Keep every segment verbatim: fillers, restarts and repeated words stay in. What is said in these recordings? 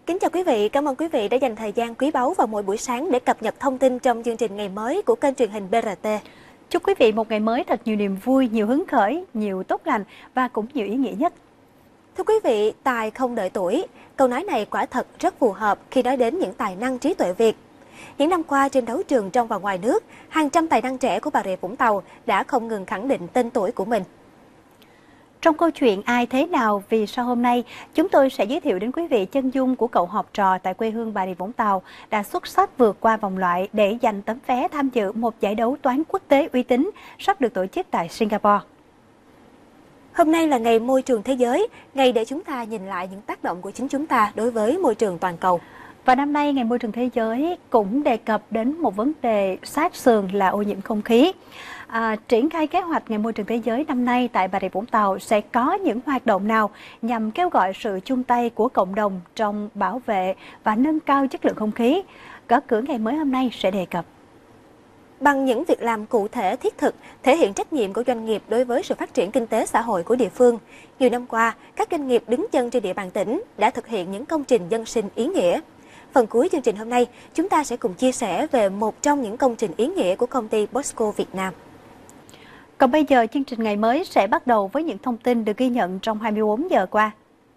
Kính chào quý vị, cảm ơn quý vị đã dành thời gian quý báu vào mỗi buổi sáng để cập nhật thông tin trong chương trình ngày mới của kênh truyền hình bê rờ tê. Chúc quý vị một ngày mới thật nhiều niềm vui, nhiều hứng khởi, nhiều tốt lành và cũng nhiều ý nghĩa nhất. Thưa quý vị, tài không đợi tuổi. Câu nói này quả thật rất phù hợp khi nói đến những tài năng trí tuệ Việt. Những năm qua trên đấu trường trong và ngoài nước, hàng trăm tài năng trẻ của Bà Rịa Vũng Tàu đã không ngừng khẳng định tên tuổi của mình. Trong câu chuyện Ai Thế Nào Vì Sao Hôm Nay, chúng tôi sẽ giới thiệu đến quý vị chân dung của cậu học trò tại quê hương Bà Rịa Vũng Tàu đã xuất sắc vượt qua vòng loại để giành tấm vé tham dự một giải đấu toán quốc tế uy tín sắp được tổ chức tại Singapore. Hôm nay là ngày môi trường thế giới, ngày để chúng ta nhìn lại những tác động của chính chúng ta đối với môi trường toàn cầu. Và năm nay, Ngày Môi trường Thế giới cũng đề cập đến một vấn đề sát sườn là ô nhiễm không khí. À, triển khai kế hoạch Ngày Môi trường Thế giới năm nay tại Bà Rịa Vũng Tàu sẽ có những hoạt động nào nhằm kêu gọi sự chung tay của cộng đồng trong bảo vệ và nâng cao chất lượng không khí? Gõ cửa ngày mới hôm nay sẽ đề cập. Bằng những việc làm cụ thể thiết thực, thể hiện trách nhiệm của doanh nghiệp đối với sự phát triển kinh tế xã hội của địa phương. Nhiều năm qua, các doanh nghiệp đứng chân trên địa bàn tỉnh đã thực hiện những công trình dân sinh ý nghĩa. Phần cuối chương trình hôm nay, chúng ta sẽ cùng chia sẻ về một trong những công trình ý nghĩa của công ty Bosco Việt Nam. Còn bây giờ, chương trình ngày mới sẽ bắt đầu với những thông tin được ghi nhận trong hai mươi bốn giờ qua.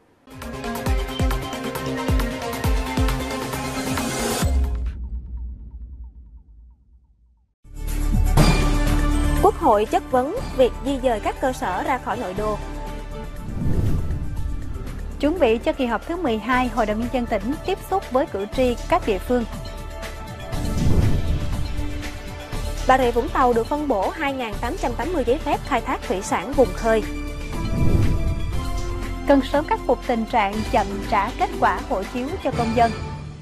Quốc hội chất vấn việc di dời các cơ sở ra khỏi nội đô. Chuẩn bị cho kỳ họp thứ mười hai, Hội đồng Nhân dân tỉnh tiếp xúc với cử tri các địa phương. Bà Rịa Vũng Tàu được phân bổ hai nghìn tám trăm tám mươi giấy phép khai thác thủy sản vùng khơi. Cần sớm khắc phục tình trạng chậm trả kết quả hộ chiếu cho công dân.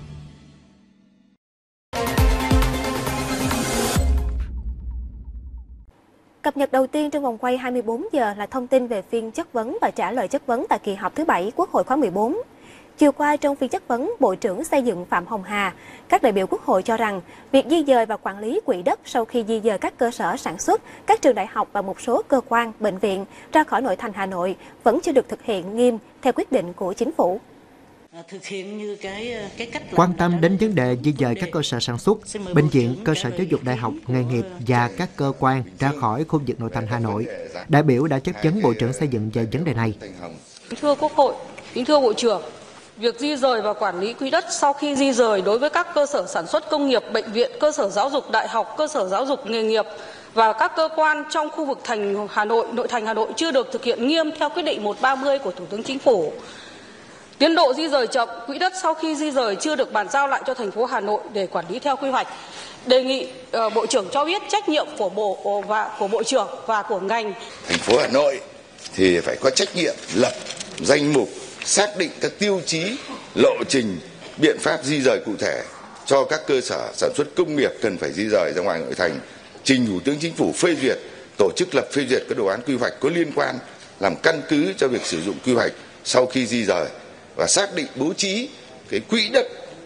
Cập nhật đầu tiên trong vòng quay hai mươi bốn giờ là thông tin về phiên chất vấn và trả lời chất vấn tại kỳ họp thứ bảy Quốc hội khóa mười bốn. Chiều qua trong phiên chất vấn, Bộ trưởng Xây dựng Phạm Hồng Hà, các đại biểu Quốc hội cho rằng việc di dời và quản lý quỹ đất sau khi di dời các cơ sở sản xuất, các trường đại học và một số cơ quan, bệnh viện ra khỏi nội thành Hà Nội vẫn chưa được thực hiện nghiêm theo quyết định của chính phủ. Thực hiện như cái, cái cách quan tâm đến vấn đề di dời các cơ sở sản xuất, bệnh viện, cơ sở giáo dục đại học, nghề nghiệp và các cơ quan ra khỏi khu vực nội thành Hà Nội. Đại biểu đã chất vấn Bộ trưởng Xây dựng về vấn đề này. Thưa Quốc hội, kính thưa Bộ trưởng, việc di dời và quản lý quỹ đất sau khi di dời đối với các cơ sở sản xuất công nghiệp, bệnh viện, cơ sở giáo dục đại học, cơ sở giáo dục nghề nghiệp và các cơ quan trong khu vực thành Hà Nội, nội thành Hà Nội chưa được thực hiện nghiêm theo quyết định một trăm ba mươi của Thủ tướng Chính phủ. Tiến độ di dời chậm, quỹ đất sau khi di dời chưa được bàn giao lại cho thành phố Hà Nội để quản lý theo quy hoạch. Đề nghị uh, Bộ trưởng cho biết trách nhiệm của Bộ và của Bộ trưởng và của ngành. Thành phố Hà Nội thì phải có trách nhiệm lập danh mục, xác định các tiêu chí, lộ trình, biện pháp di rời cụ thể cho các cơ sở sản xuất công nghiệp cần phải di rời ra ngoài nội thành, trình Thủ tướng Chính phủ phê duyệt, tổ chức lập phê duyệt các đồ án quy hoạch có liên quan làm căn cứ cho việc sử dụng quy hoạch sau khi di rời và xác định bố trí cái quỹ đất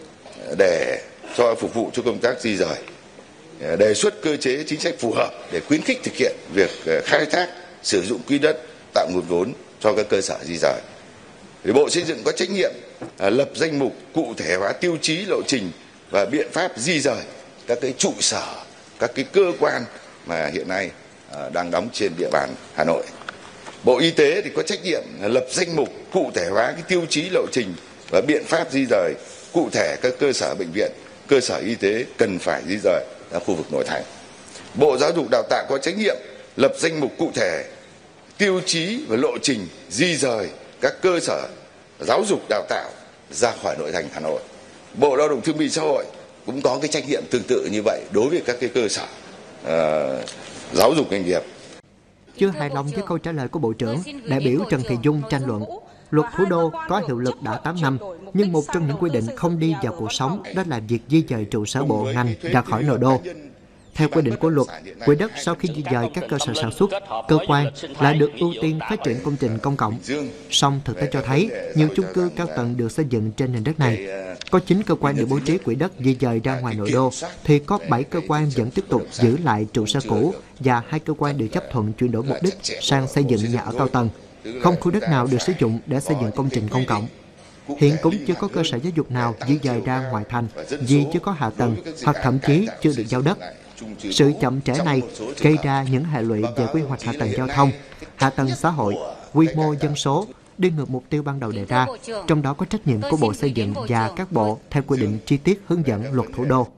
để cho phục vụ cho công tác di rời, đề xuất cơ chế chính sách phù hợp để khuyến khích thực hiện việc khai thác sử dụng quỹ đất, tạo nguồn vốn cho các cơ sở di rời. Thì Bộ Xây dựng có trách nhiệm lập danh mục cụ thể hóa tiêu chí, lộ trình và biện pháp di rời các cái trụ sở, các cái cơ quan mà hiện nay đang đóng trên địa bàn Hà Nội. Bộ Y tế thì có trách nhiệm lập danh mục cụ thể hóa cái tiêu chí, lộ trình và biện pháp di rời cụ thể các cơ sở bệnh viện, cơ sở y tế cần phải di rời ra khu vực nội thành. Bộ Giáo dục Đào tạo có trách nhiệm lập danh mục cụ thể, tiêu chí và lộ trình di rời các cơ sở giáo dục đào tạo ra khỏi nội thành Hà Nội. Bộ Lao động Thương binh Xã hội cũng có cái trách nhiệm tương tự như vậy đối với các cái cơ sở uh, giáo dục nghề nghiệp. Chưa hài lòng với câu trả lời của Bộ trưởng, đại biểu Trần Thị Dung tranh luận. Luật thủ đô có hiệu lực đã tám năm, nhưng một trong những quy định không đi vào cuộc sống đó là việc di dời trụ sở bộ ngành ra khỏi nội đô. Theo quy định của luật, quỹ đất sau khi di dời các cơ sở sản xuất, cơ quan lại được ưu tiên phát triển công trình công cộng. Song thực tế cho thấy, nhiều chung cư cao tầng được xây dựng trên nền đất này. Có chín cơ quan được bố trí quỹ đất di dời ra ngoài nội đô, thì có bảy cơ quan vẫn tiếp tục giữ lại trụ sở cũ và hai cơ quan được chấp thuận chuyển đổi mục đích sang xây dựng nhà ở cao tầng. Không khu đất nào được sử dụng để xây dựng công trình công cộng. Hiện cũng chưa có cơ sở giáo dục nào di dời ra ngoại thành vì chưa có hạ tầng hoặc thậm chí chưa được giao đất. Sự chậm trễ này gây ra những hệ lụy về quy hoạch hạ tầng giao thông, hạ tầng xã hội, quy mô dân số, đi ngược mục tiêu ban đầu đề ra, trong đó có trách nhiệm của Bộ Xây dựng và các bộ theo quy định chi tiết hướng dẫn Luật Thủ đô.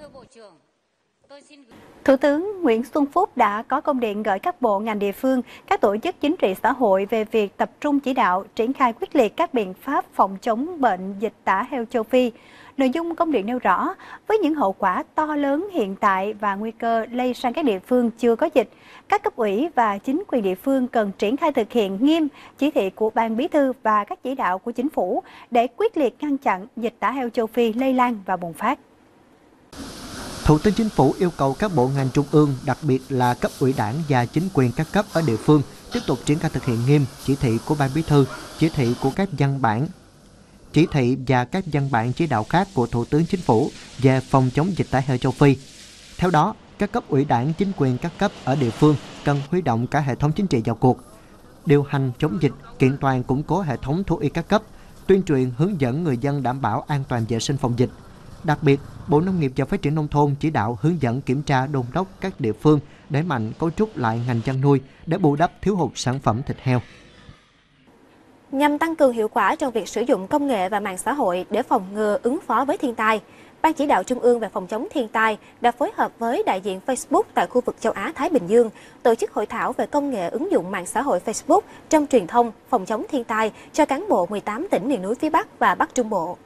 Thủ tướng Nguyễn Xuân Phúc đã có công điện gửi các bộ ngành địa phương, các tổ chức chính trị xã hội về việc tập trung chỉ đạo, triển khai quyết liệt các biện pháp phòng chống bệnh dịch tả heo châu Phi. Nội dung công điện nêu rõ, với những hậu quả to lớn hiện tại và nguy cơ lây sang các địa phương chưa có dịch, các cấp ủy và chính quyền địa phương cần triển khai thực hiện nghiêm chỉ thị của Ban Bí thư và các chỉ đạo của Chính phủ để quyết liệt ngăn chặn dịch tả heo châu Phi lây lan và bùng phát. Thủ tướng Chính phủ yêu cầu các bộ ngành trung ương, đặc biệt là cấp ủy đảng và chính quyền các cấp ở địa phương tiếp tục triển khai thực hiện nghiêm chỉ thị của Ban Bí thư, chỉ thị của các văn bản, chỉ thị và các văn bản chỉ đạo khác của Thủ tướng Chính phủ về phòng chống dịch tả heo châu Phi. Theo đó, các cấp ủy đảng, chính quyền các cấp ở địa phương cần huy động cả hệ thống chính trị vào cuộc, điều hành chống dịch, kiện toàn củng cố hệ thống thú y các cấp, tuyên truyền hướng dẫn người dân đảm bảo an toàn vệ sinh phòng dịch. Đặc biệt, Bộ Nông nghiệp và Phát triển Nông thôn chỉ đạo hướng dẫn kiểm tra đôn đốc các địa phương đẩy mạnh cấu trúc lại ngành chăn nuôi để bù đắp thiếu hụt sản phẩm thịt heo. Nhằm tăng cường hiệu quả trong việc sử dụng công nghệ và mạng xã hội để phòng ngừa ứng phó với thiên tai, Ban Chỉ đạo Trung ương về phòng chống thiên tai đã phối hợp với đại diện Facebook tại khu vực châu Á-Thái Bình Dương tổ chức hội thảo về công nghệ ứng dụng mạng xã hội Facebook trong truyền thông phòng chống thiên tai cho cán bộ mười tám tỉnh miền núi phía Bắc và Bắc Trung Bộ.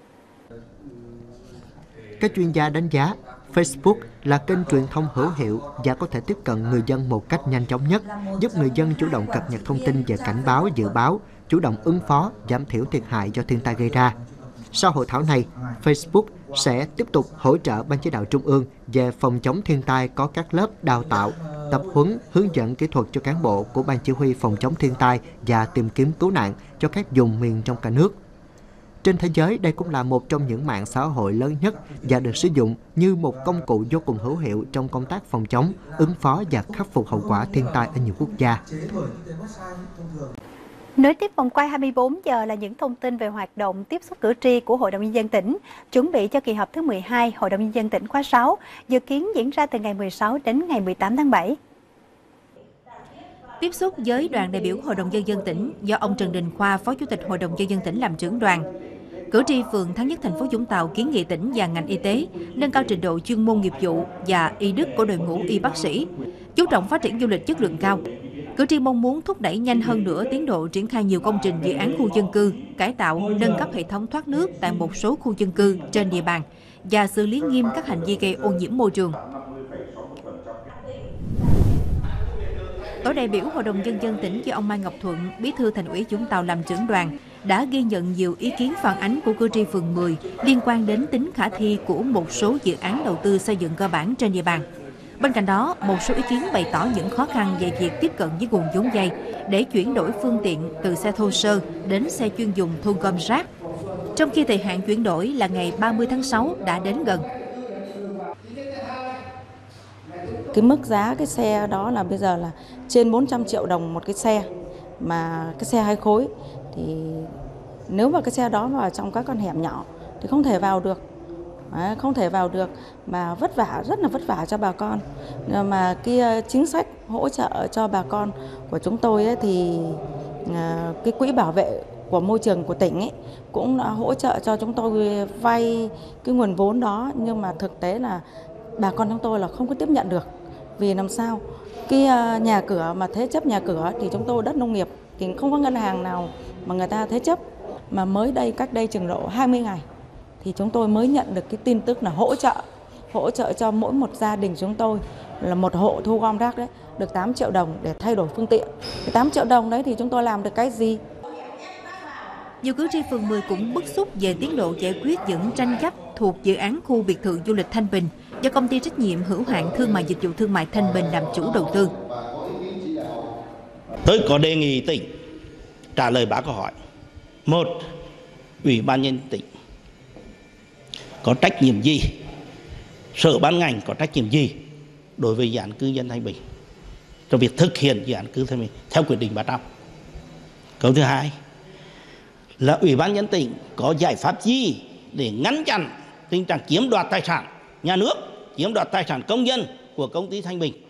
Các chuyên gia đánh giá, Facebook là kênh truyền thông hữu hiệu và có thể tiếp cận người dân một cách nhanh chóng nhất, giúp người dân chủ động cập nhật thông tin về cảnh báo, dự báo, chủ động ứng phó, giảm thiểu thiệt hại do thiên tai gây ra. Sau hội thảo này, Facebook sẽ tiếp tục hỗ trợ Ban Chỉ đạo Trung ương về phòng chống thiên tai có các lớp đào tạo, tập huấn, hướng dẫn kỹ thuật cho cán bộ của Ban Chỉ huy phòng chống thiên tai và tìm kiếm cứu nạn cho các vùng miền trong cả nước. Trên thế giới, đây cũng là một trong những mạng xã hội lớn nhất và được sử dụng như một công cụ vô cùng hữu hiệu trong công tác phòng chống, ứng phó và khắc phục hậu quả thiên tai ở nhiều quốc gia. Nối tiếp vòng quay hai mươi bốn giờ là những thông tin về hoạt động tiếp xúc cử tri của Hội đồng Nhân dân tỉnh, chuẩn bị cho kỳ họp thứ mười hai Hội đồng Nhân dân tỉnh khóa sáu, dự kiến diễn ra từ ngày mười sáu đến ngày mười tám tháng bảy. Tiếp xúc với đoàn đại biểu Hội đồng Nhân dân tỉnh do ông Trần Đình Khoa, Phó Chủ tịch Hội đồng Nhân dân tỉnh làm trưởng đoàn. Cử tri phường Thắng Nhất, thành phố Vũng Tàu kiến nghị tỉnh và ngành y tế nâng cao trình độ chuyên môn nghiệp vụ và y đức của đội ngũ y bác sĩ, chú trọng phát triển du lịch chất lượng cao. Cử tri mong muốn thúc đẩy nhanh hơn nữa tiến độ triển khai nhiều công trình dự án khu dân cư, cải tạo, nâng cấp hệ thống thoát nước tại một số khu dân cư trên địa bàn và xử lý nghiêm các hành vi gây ô nhiễm môi trường. Tổ đại biểu Hội đồng Nhân dân tỉnh do ông Mai Ngọc Thuận, Bí thư Thành ủy Vũng Tàu làm trưởng đoàn, đã ghi nhận nhiều ý kiến phản ánh của cử tri phường mười liên quan đến tính khả thi của một số dự án đầu tư xây dựng cơ bản trên địa bàn. Bên cạnh đó, một số ý kiến bày tỏ những khó khăn về việc tiếp cận với nguồn vốn vay để chuyển đổi phương tiện từ xe thô sơ đến xe chuyên dùng thu gom rác, trong khi thời hạn chuyển đổi là ngày ba mươi tháng sáu đã đến gần. Cái mức giá cái xe đó là bây giờ là trên bốn trăm triệu đồng một cái xe, mà cái xe hai khối thì nếu mà cái xe đó vào trong các con hẻm nhỏ thì không thể vào được. Đấy, không thể vào được mà vất vả, rất là vất vả cho bà con. Mà cái chính sách hỗ trợ cho bà con của chúng tôi ấy, thì cái quỹ bảo vệ của môi trường của tỉnh ấy, cũng đã hỗ trợ cho chúng tôi vay cái nguồn vốn đó, nhưng mà thực tế là bà con chúng tôi là không có tiếp nhận được. Vì làm sao cái nhà cửa mà thế chấp nhà cửa thì chúng tôi đất nông nghiệp thì không có ngân hàng nào mà người ta thế chấp. Mà mới đây, cách đây chừng độ hai mươi ngày thì chúng tôi mới nhận được cái tin tức là hỗ trợ hỗ trợ cho mỗi một gia đình chúng tôi là một hộ thu gom rác đấy được tám triệu đồng để thay đổi phương tiện. Cái tám triệu đồng đấy thì chúng tôi làm được cái gì? Nhiều cử tri phường mười cũng bức xúc về tiến độ giải quyết những tranh chấp thuộc dự án khu biệt thự du lịch Thanh Bình do công ty trách nhiệm hữu hạn thương mại dịch vụ thương mại Thanh Bình làm chủ đầu tư. Tôi có đề nghị tỉnh trả lời ba câu hỏi. Một, Ủy ban nhân tỉnh có trách nhiệm gì, sở ban ngành có trách nhiệm gì đối với dự án cư dân Thanh Bình trong việc thực hiện dự án cư Thanh Bình theo quyết định ba trăm. Câu thứ hai là Ủy ban nhân dân tỉnh có giải pháp gì để ngăn chặn tình trạng chiếm đoạt tài sản nhà nước, chiếm đoạt tài sản công dân của công ty Thanh Bình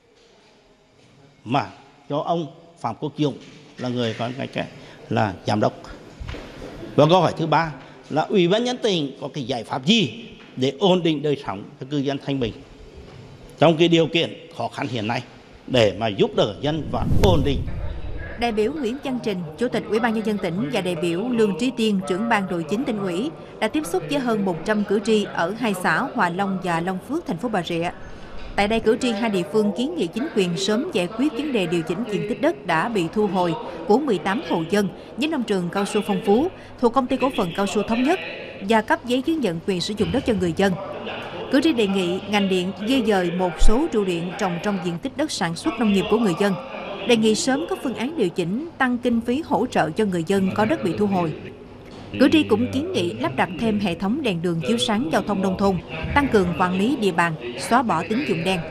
mà cho ông Phạm Quốc Dũng là người có cái là giám đốc. Và câu hỏi thứ ba là Ủy ban nhân dân tỉnh có cái giải pháp gì để ổn định đời sống cho cư dân Thanh Bình trong cái điều kiện khó khăn hiện nay để mà giúp đỡ dân và ổn định. Đại biểu Nguyễn Văn Trình, Chủ tịch Ủy ban nhân dân tỉnh và đại biểu Lương Trí Tiên, trưởng ban nội chính tỉnh ủy đã tiếp xúc với hơn một trăm cử tri ở hai xã Hòa Long và Long Phước, thành phố Bà Rịa. Tại đây, cử tri hai địa phương kiến nghị chính quyền sớm giải quyết vấn đề điều chỉnh diện tích đất đã bị thu hồi của mười tám hộ dân với nông trường cao su Phong Phú thuộc Công ty Cổ phần Cao su Thống Nhất và cấp giấy chứng nhận quyền sử dụng đất cho người dân. Cử tri đề nghị ngành điện di dời một số trụ điện trồng trong diện tích đất sản xuất nông nghiệp của người dân, đề nghị sớm có phương án điều chỉnh tăng kinh phí hỗ trợ cho người dân có đất bị thu hồi. Cử tri cũng kiến nghị lắp đặt thêm hệ thống đèn đường chiếu sáng giao thông nông thôn, tăng cường quản lý địa bàn, xóa bỏ tín dụng đen.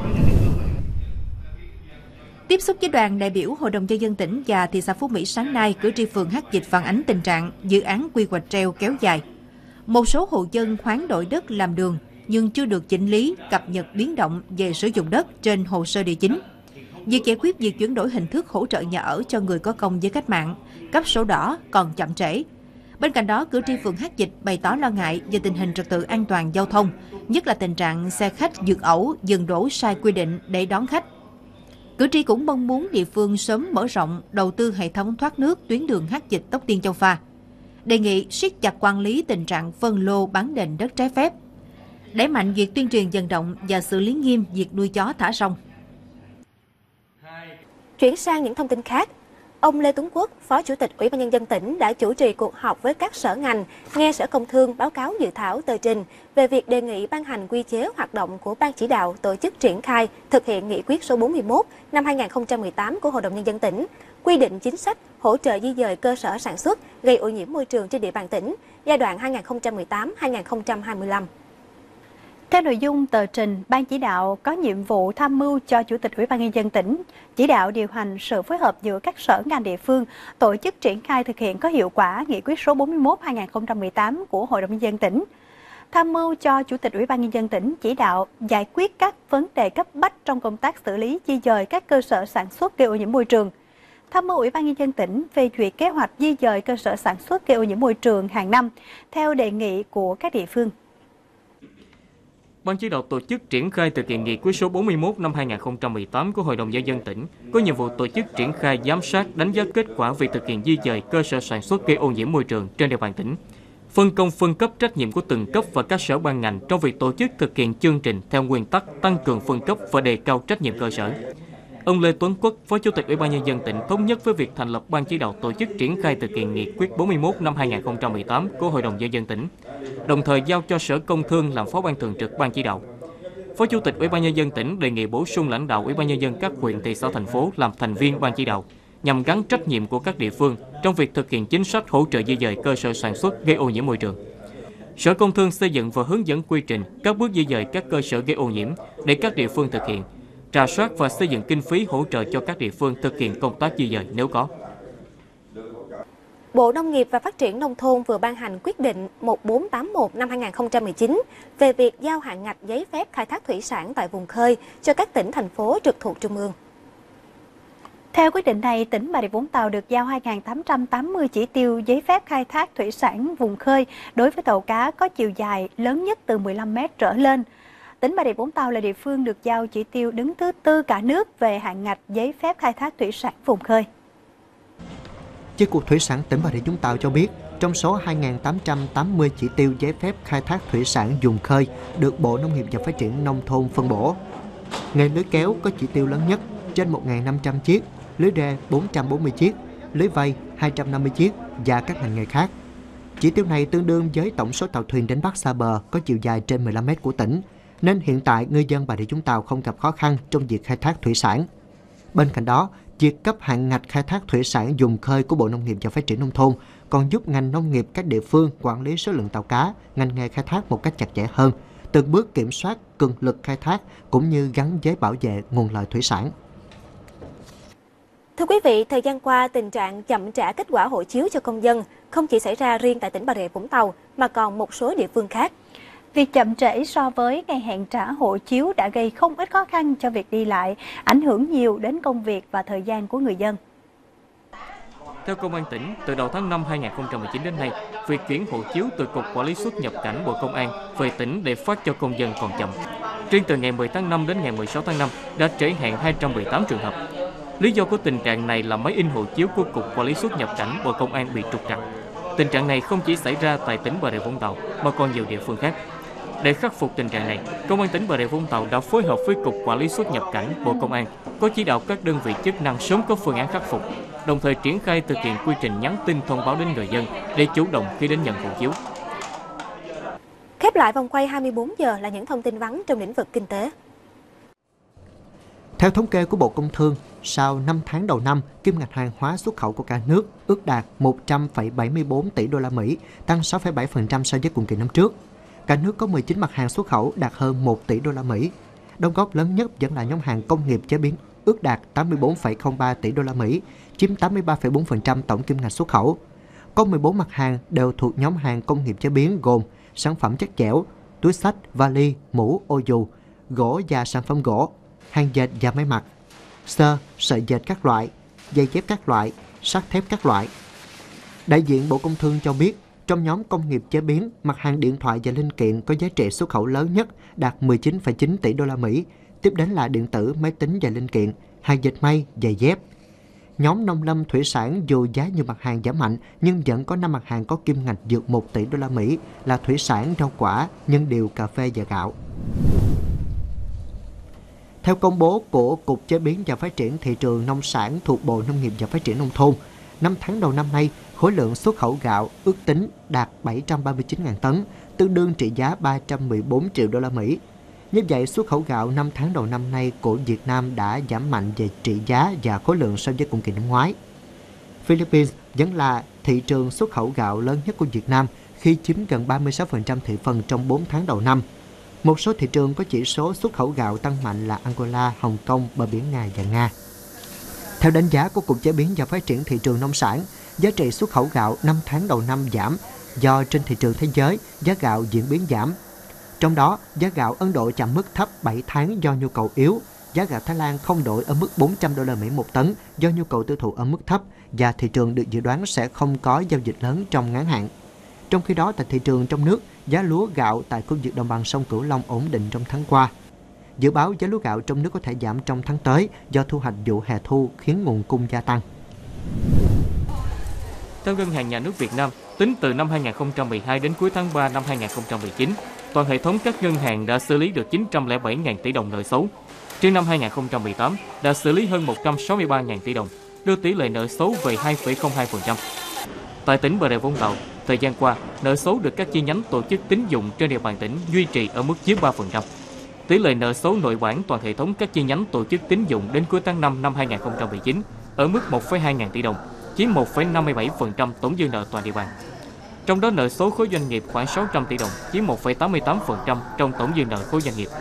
Tiếp xúc với đoàn đại biểu Hội đồng nhân dân tỉnh và thị xã Phú Mỹ sáng nay, cử tri phường Hắc Dịch phản ánh tình trạng dự án quy hoạch treo kéo dài. Một số hộ dân hoán đổi đất làm đường nhưng chưa được chỉnh lý, cập nhật biến động về sử dụng đất trên hồ sơ địa chính. Việc giải quyết việc chuyển đổi hình thức hỗ trợ nhà ở cho người có công với cách mạng, cấp sổ đỏ còn chậm trễ. Bên cạnh đó, cử tri phường Hắc Dịch bày tỏ lo ngại về tình hình trật tự an toàn giao thông, nhất là tình trạng xe khách vượt ẩu, dừng đỗ sai quy định để đón khách. Cử tri cũng mong muốn địa phương sớm mở rộng đầu tư hệ thống thoát nước tuyến đường Hắc Dịch Tóc Tiên Châu Pha. Đề nghị siết chặt quản lý tình trạng phân lô bán nền đất trái phép, đẩy mạnh việc tuyên truyền vận động và xử lý nghiêm việc nuôi chó thả rông. Chuyển sang những thông tin khác, ông Lê Tuấn Quốc, Phó Chủ tịch Ủy ban nhân dân tỉnh đã chủ trì cuộc họp với các sở ngành, nghe Sở Công Thương báo cáo dự thảo tờ trình về việc đề nghị ban hành quy chế hoạt động của Ban chỉ đạo tổ chức triển khai thực hiện nghị quyết số bốn mươi mốt năm hai nghìn không trăm mười tám của Hội đồng nhân dân tỉnh, quy định chính sách hỗ trợ di dời cơ sở sản xuất gây ô nhiễm môi trường trên địa bàn tỉnh giai đoạn hai nghìn không trăm mười tám đến hai nghìn không trăm hai mươi lăm. Theo nội dung tờ trình, Ban chỉ đạo có nhiệm vụ tham mưu cho Chủ tịch Ủy ban nhân dân tỉnh, chỉ đạo điều hành sự phối hợp giữa các sở ngành địa phương, tổ chức triển khai thực hiện có hiệu quả nghị quyết số bốn mươi mốt hai nghìn không trăm mười tám của Hội đồng nhân dân tỉnh. Tham mưu cho Chủ tịch Ủy ban nhân dân tỉnh chỉ đạo giải quyết các vấn đề cấp bách trong công tác xử lý di dời các cơ sở sản xuất gây ô nhiễm môi trường. Tham mưu Ủy ban nhân dân tỉnh phê duyệt kế hoạch di dời cơ sở sản xuất gây ô nhiễm môi trường hàng năm theo đề nghị của các địa phương. Ban chỉ đạo tổ chức triển khai thực hiện nghị quyết số bốn mươi mốt năm hai nghìn không trăm mười tám của Hội đồng nhân dân tỉnh có nhiệm vụ tổ chức triển khai giám sát, đánh giá kết quả việc thực hiện di dời cơ sở sản xuất gây ô nhiễm môi trường trên địa bàn tỉnh, phân công phân cấp trách nhiệm của từng cấp và các sở ban ngành trong việc tổ chức thực hiện chương trình theo nguyên tắc tăng cường phân cấp và đề cao trách nhiệm cơ sở. Ông Lê Tuấn Quốc, Phó Chủ tịch Ủy ban nhân dân tỉnh thống nhất với việc thành lập Ban chỉ đạo tổ chức triển khai thực hiện nghị quyết bốn mươi mốt năm hai nghìn không trăm mười tám của Hội đồng nhân dân tỉnh, đồng thời giao cho Sở Công Thương làm Phó Ban thường trực Ban chỉ đạo. Phó Chủ tịch Ủy ban nhân dân tỉnh đề nghị bổ sung lãnh đạo Ủy ban nhân dân các huyện, thị xã, thành phố làm thành viên Ban chỉ đạo, nhằm gắn trách nhiệm của các địa phương trong việc thực hiện chính sách hỗ trợ di dời cơ sở sản xuất gây ô nhiễm môi trường. Sở Công Thương xây dựng và hướng dẫn quy trình các bước di dời các cơ sở gây ô nhiễm để các địa phương thực hiện, rà soát và xây dựng kinh phí hỗ trợ cho các địa phương thực hiện công tác di dời nếu có. Bộ Nông nghiệp và Phát triển Nông thôn vừa ban hành quyết định một bốn tám mốt năm hai nghìn không trăm mười chín về việc giao hạn ngạch giấy phép khai thác thủy sản tại vùng khơi cho các tỉnh, thành phố trực thuộc Trung ương. Theo quyết định này, tỉnh Bà Rịa Vũng Tàu được giao hai nghìn tám trăm tám mươi chỉ tiêu giấy phép khai thác thủy sản vùng khơi đối với tàu cá có chiều dài lớn nhất từ mười lăm mét trở lên. Tỉnh Bà Rịa Vũng Tàu là địa phương được giao chỉ tiêu đứng thứ tư cả nước về hạn ngạch giấy phép khai thác thủy sản vùng khơi. Chi cục Thủy sản tỉnh Bà Rịa Vũng Tàu cho biết, trong số hai nghìn tám trăm tám mươi chỉ tiêu giấy phép khai thác thủy sản vùng khơi được Bộ Nông nghiệp và Phát triển Nông thôn phân bổ, nghề lưới kéo có chỉ tiêu lớn nhất trên một nghìn năm trăm chiếc, lưới rê bốn trăm bốn mươi chiếc, lưới vây hai trăm năm mươi chiếc và các ngành nghề khác. Chỉ tiêu này tương đương với tổng số tàu thuyền đánh bắt xa bờ có chiều dài trên mười lăm mét của tỉnh, nên hiện tại ngư dân Bà Rịa Vũng Tàu không gặp khó khăn trong việc khai thác thủy sản. Bên cạnh đó, việc cấp hạn ngạch khai thác thủy sản vùng khơi của Bộ Nông nghiệp và Phát triển Nông thôn còn giúp ngành nông nghiệp các địa phương quản lý số lượng tàu cá, ngành nghề khai thác một cách chặt chẽ hơn, từng bước kiểm soát cường lực khai thác cũng như gắn với bảo vệ nguồn lợi thủy sản. Thưa quý vị, thời gian qua, tình trạng chậm trả kết quả hộ chiếu cho công dân không chỉ xảy ra riêng tại tỉnh Bà Rịa Vũng Tàu mà còn một số địa phương khác. Việc chậm trễ so với ngày hẹn trả hộ chiếu đã gây không ít khó khăn cho việc đi lại, ảnh hưởng nhiều đến công việc và thời gian của người dân. Theo Công an tỉnh, từ đầu tháng năm hai nghìn không trăm mười chín đến nay, việc chuyển hộ chiếu từ Cục Quản lý xuất nhập cảnh Bộ Công an về tỉnh để phát cho công dân còn chậm. Riêng từ ngày mười tháng năm đến ngày mười sáu tháng năm đã trễ hạn hai trăm mười tám trường hợp. Lý do của tình trạng này là máy in hộ chiếu của Cục Quản lý xuất nhập cảnh Bộ Công an bị trục trặc. Tình trạng này không chỉ xảy ra tại tỉnh Bà Rịa Vũng Tàu mà còn nhiều địa phương khác. Để khắc phục tình trạng này, Công an tỉnh Bà Rịa Vũng Tàu đã phối hợp với Cục Quản lý xuất nhập cảnh Bộ Công an có chỉ đạo các đơn vị chức năng sớm có phương án khắc phục, đồng thời triển khai thực hiện quy trình nhắn tin thông báo đến người dân để chủ động khi đến nhận hộ chiếu. Khép lại vòng quay hai mươi bốn giờ là những thông tin vắn trong lĩnh vực kinh tế. Theo thống kê của Bộ Công Thương, sau năm tháng đầu năm, kim ngạch hàng hóa xuất khẩu của cả nước ước đạt một trăm phẩy bảy mươi tư tỷ đô la Mỹ, tăng sáu phẩy bảy phần trăm so với cùng kỳ năm trước. Cả nước có mười chín mặt hàng xuất khẩu đạt hơn một tỷ đô la Mỹ. Đóng góp lớn nhất vẫn là nhóm hàng công nghiệp chế biến, ước đạt tám mươi tư phẩy không ba tỷ đô la Mỹ, chiếm tám mươi ba phẩy bốn phần trăm tổng kim ngạch xuất khẩu. Có mười bốn mặt hàng đều thuộc nhóm hàng công nghiệp chế biến gồm sản phẩm chất dẻo, túi xách, vali, mũ, ô dù, gỗ và sản phẩm gỗ, hàng dệt và may mặc, sơ, sợi dệt các loại, giày dép các loại, sắt thép các loại. Đại diện Bộ Công Thương cho biết, trong nhóm công nghiệp chế biến, mặt hàng điện thoại và linh kiện có giá trị xuất khẩu lớn nhất đạt mười chín phẩy chín tỷ đô la Mỹ, tiếp đến là điện tử, máy tính và linh kiện, hàng dệt may, giày dép. Nhóm nông lâm thủy sản dù giá nhiều mặt hàng giảm mạnh nhưng vẫn có năm mặt hàng có kim ngạch vượt một tỷ đô la Mỹ là thủy sản, rau quả, nhân điều, cà phê và gạo. Theo công bố của Cục Chế biến và Phát triển Thị trường Nông sản thuộc Bộ Nông nghiệp và Phát triển Nông thôn, năm tháng đầu năm nay, khối lượng xuất khẩu gạo ước tính đạt bảy trăm ba mươi chín nghìn tấn, tương đương trị giá ba trăm mười bốn triệu đô la Mỹ. Như vậy, xuất khẩu gạo năm tháng đầu năm nay của Việt Nam đã giảm mạnh về trị giá và khối lượng so với cùng kỳ năm ngoái. Philippines vẫn là thị trường xuất khẩu gạo lớn nhất của Việt Nam khi chiếm gần ba mươi sáu phần trăm thị phần trong bốn tháng đầu năm. Một số thị trường có chỉ số xuất khẩu gạo tăng mạnh là Angola, Hồng Kông, bờ biển Nga và Nga. Theo đánh giá của Cục Chế biến và Phát triển Thị trường Nông sản, giá trị xuất khẩu gạo năm tháng đầu năm giảm do trên thị trường thế giới giá gạo diễn biến giảm. Trong đó, giá gạo Ấn Độ chạm mức thấp bảy tháng do nhu cầu yếu, giá gạo Thái Lan không đổi ở mức bốn trăm đô la Mỹ một tấn do nhu cầu tiêu thụ ở mức thấp và thị trường được dự đoán sẽ không có giao dịch lớn trong ngắn hạn. Trong khi đó, tại thị trường trong nước, giá lúa gạo tại khu vực đồng bằng sông Cửu Long ổn định trong tháng qua. Dự báo giá lúa gạo trong nước có thể giảm trong tháng tới do thu hoạch vụ hè thu khiến nguồn cung gia tăng. Theo Ngân hàng Nhà nước Việt Nam, tính từ năm hai nghìn không trăm mười hai đến cuối tháng ba năm hai nghìn không trăm mười chín, toàn hệ thống các ngân hàng đã xử lý được chín trăm lẻ bảy nghìn tỷ đồng nợ xấu. Riêng năm hai nghìn không trăm mười tám đã xử lý hơn một trăm sáu mươi ba nghìn tỷ đồng, đưa tỷ lệ nợ xấu về hai phẩy không hai phần trăm. Tại tỉnh Bà Rịa Vũng Tàu, thời gian qua, nợ xấu được các chi nhánh tổ chức tín dụng trên địa bàn tỉnh duy trì ở mức dưới ba phần trăm. Tỷ lệ nợ xấu nội bản toàn hệ thống các chi nhánh tổ chức tín dụng đến cuối tháng năm năm hai nghìn không trăm mười chín ở mức một phẩy hai nghìn tỷ đồng, chiếm một phẩy năm mươi bảy phần trăm tổng dư nợ toàn địa bàn. Trong đó nợ xấu khối doanh nghiệp khoảng sáu trăm tỷ đồng, chiếm một phẩy tám mươi tám phần trăm trong tổng dư nợ khối doanh nghiệp.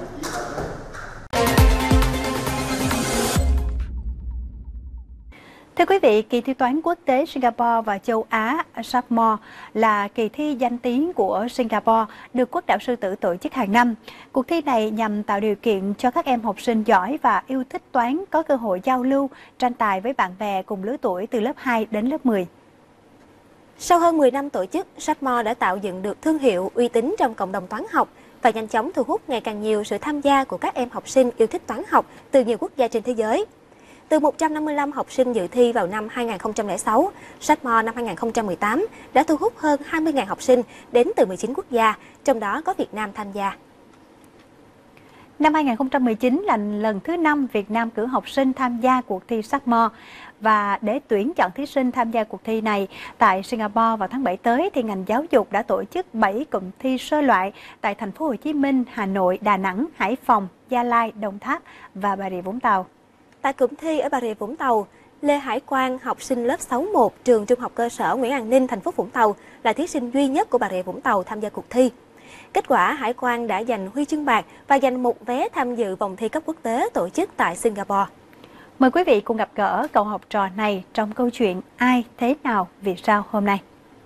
Thưa quý vị, kỳ thi toán quốc tế Singapore và châu Á SAPMO là kỳ thi danh tiếng của Singapore được Quốc đảo Sư Tử tổ chức hàng năm. Cuộc thi này nhằm tạo điều kiện cho các em học sinh giỏi và yêu thích toán có cơ hội giao lưu, tranh tài với bạn bè cùng lứa tuổi từ lớp hai đến lớp mười. Sau hơn mười năm tổ chức, SAPMO đã tạo dựng được thương hiệu uy tín trong cộng đồng toán học và nhanh chóng thu hút ngày càng nhiều sự tham gia của các em học sinh yêu thích toán học từ nhiều quốc gia trên thế giới. Từ một trăm năm mươi lăm học sinh dự thi vào năm hai nghìn không trăm lẻ sáu, SAPMO năm hai nghìn không trăm mười tám đã thu hút hơn hai mươi nghìn học sinh đến từ mười chín quốc gia, trong đó có Việt Nam tham gia. Năm hai nghìn không trăm mười chín là lần thứ năm Việt Nam cử học sinh tham gia cuộc thi SAPMO. Và để tuyển chọn thí sinh tham gia cuộc thi này tại Singapore vào tháng bảy tới thì ngành giáo dục đã tổ chức bảy cụm thi sơ loại tại thành phố Hồ Chí Minh, Hà Nội, Đà Nẵng, Hải Phòng, Gia Lai, Đồng Tháp và Bà Rịa Vũng Tàu. Tại cụm thi ở Bà Rịa Vũng Tàu, Lê Hải Quang, học sinh lớp sáu một trường Trung học cơ sở Nguyễn An Ninh, thành phố Vũng Tàu là thí sinh duy nhất của Bà Rịa Vũng Tàu tham gia cuộc thi. Kết quả, Hải Quang đã giành huy chương bạc và giành một vé tham dự vòng thi cấp quốc tế tổ chức tại Singapore. Mời quý vị cùng gặp gỡ cậu học trò này trong câu chuyện Ai, Thế Nào, Vì Sao hôm nay.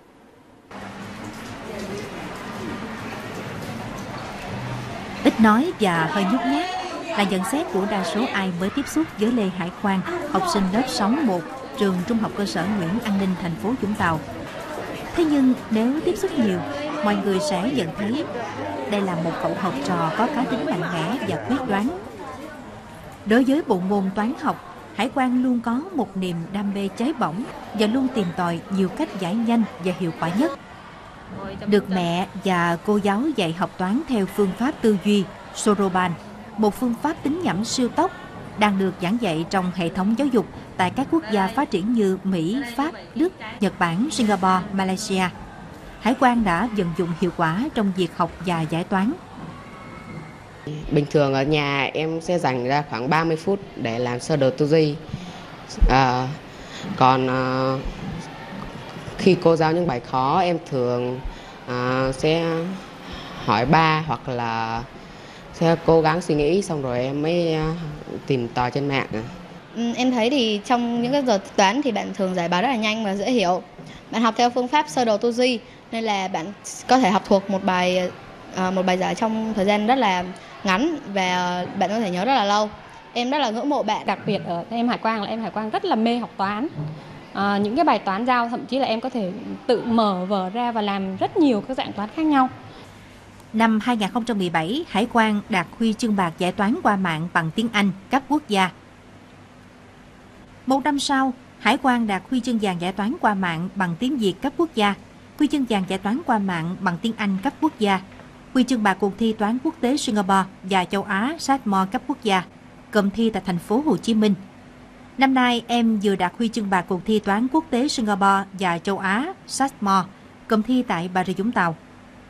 Ít nói và hơi nhút nhát là nhận xét của đa số ai mới tiếp xúc với Lê Hải Quang, học sinh lớp sáu một, trường Trung học cơ sở Nguyễn An Ninh, thành phố Vũng Tàu. Thế nhưng nếu tiếp xúc nhiều, mọi người sẽ nhận thấy đây là một cậu học trò có cá tính mạnh mẽ và quyết đoán. Đối với bộ môn toán học, Hải Quang luôn có một niềm đam mê cháy bỏng và luôn tìm tòi nhiều cách giải nhanh và hiệu quả nhất. Được mẹ và cô giáo dạy học toán theo phương pháp tư duy Soroban, một phương pháp tính nhẩm siêu tốc, đang được giảng dạy trong hệ thống giáo dục tại các quốc gia phát triển như Mỹ, Pháp, Đức, Nhật Bản, Singapore, Malaysia. Hải Quang đã vận dụng hiệu quả trong việc học và giải toán. Bình thường ở nhà em sẽ dành ra khoảng ba mươi phút để làm sơ đồ tư duy. À, còn à, khi cô giáo những bài khó em thường à, sẽ hỏi ba hoặc là sẽ cố gắng suy nghĩ xong rồi em mới à, tìm tòi trên mạng. Em thấy thì trong những cái giờ toán thì bạn thường giải bài rất là nhanh và dễ hiểu. Bạn học theo phương pháp sơ đồ tư duy nên là bạn có thể học thuộc một bài à, một bài giải trong thời gian rất là ngắn và bạn có thể nhớ rất là lâu. Em rất là ngưỡng mộ bạn. Đặc biệt ở em Hải Quang là em Hải Quang rất là mê học toán. À, những cái bài toán giao thậm chí là em có thể tự mở vở ra và làm rất nhiều các dạng toán khác nhau. Năm hai nghìn không trăm mười bảy, Hải Quang đạt huy chương bạc giải toán qua mạng bằng tiếng Anh cấp quốc gia. Một năm sau, Hải Quang đạt huy chương vàng giải toán qua mạng bằng tiếng Việt cấp quốc gia, huy chương vàng giải toán qua mạng bằng tiếng Anh cấp quốc gia, huy chương bạc cuộc thi toán quốc tế Singapore và châu Á Satmore cấp quốc gia, cụm thi tại thành phố Hồ Chí Minh. Năm nay, em vừa đạt huy chương bạc cuộc thi toán quốc tế Singapore và châu Á Satmore, cụm thi tại Bà Rịa Vũng Tàu.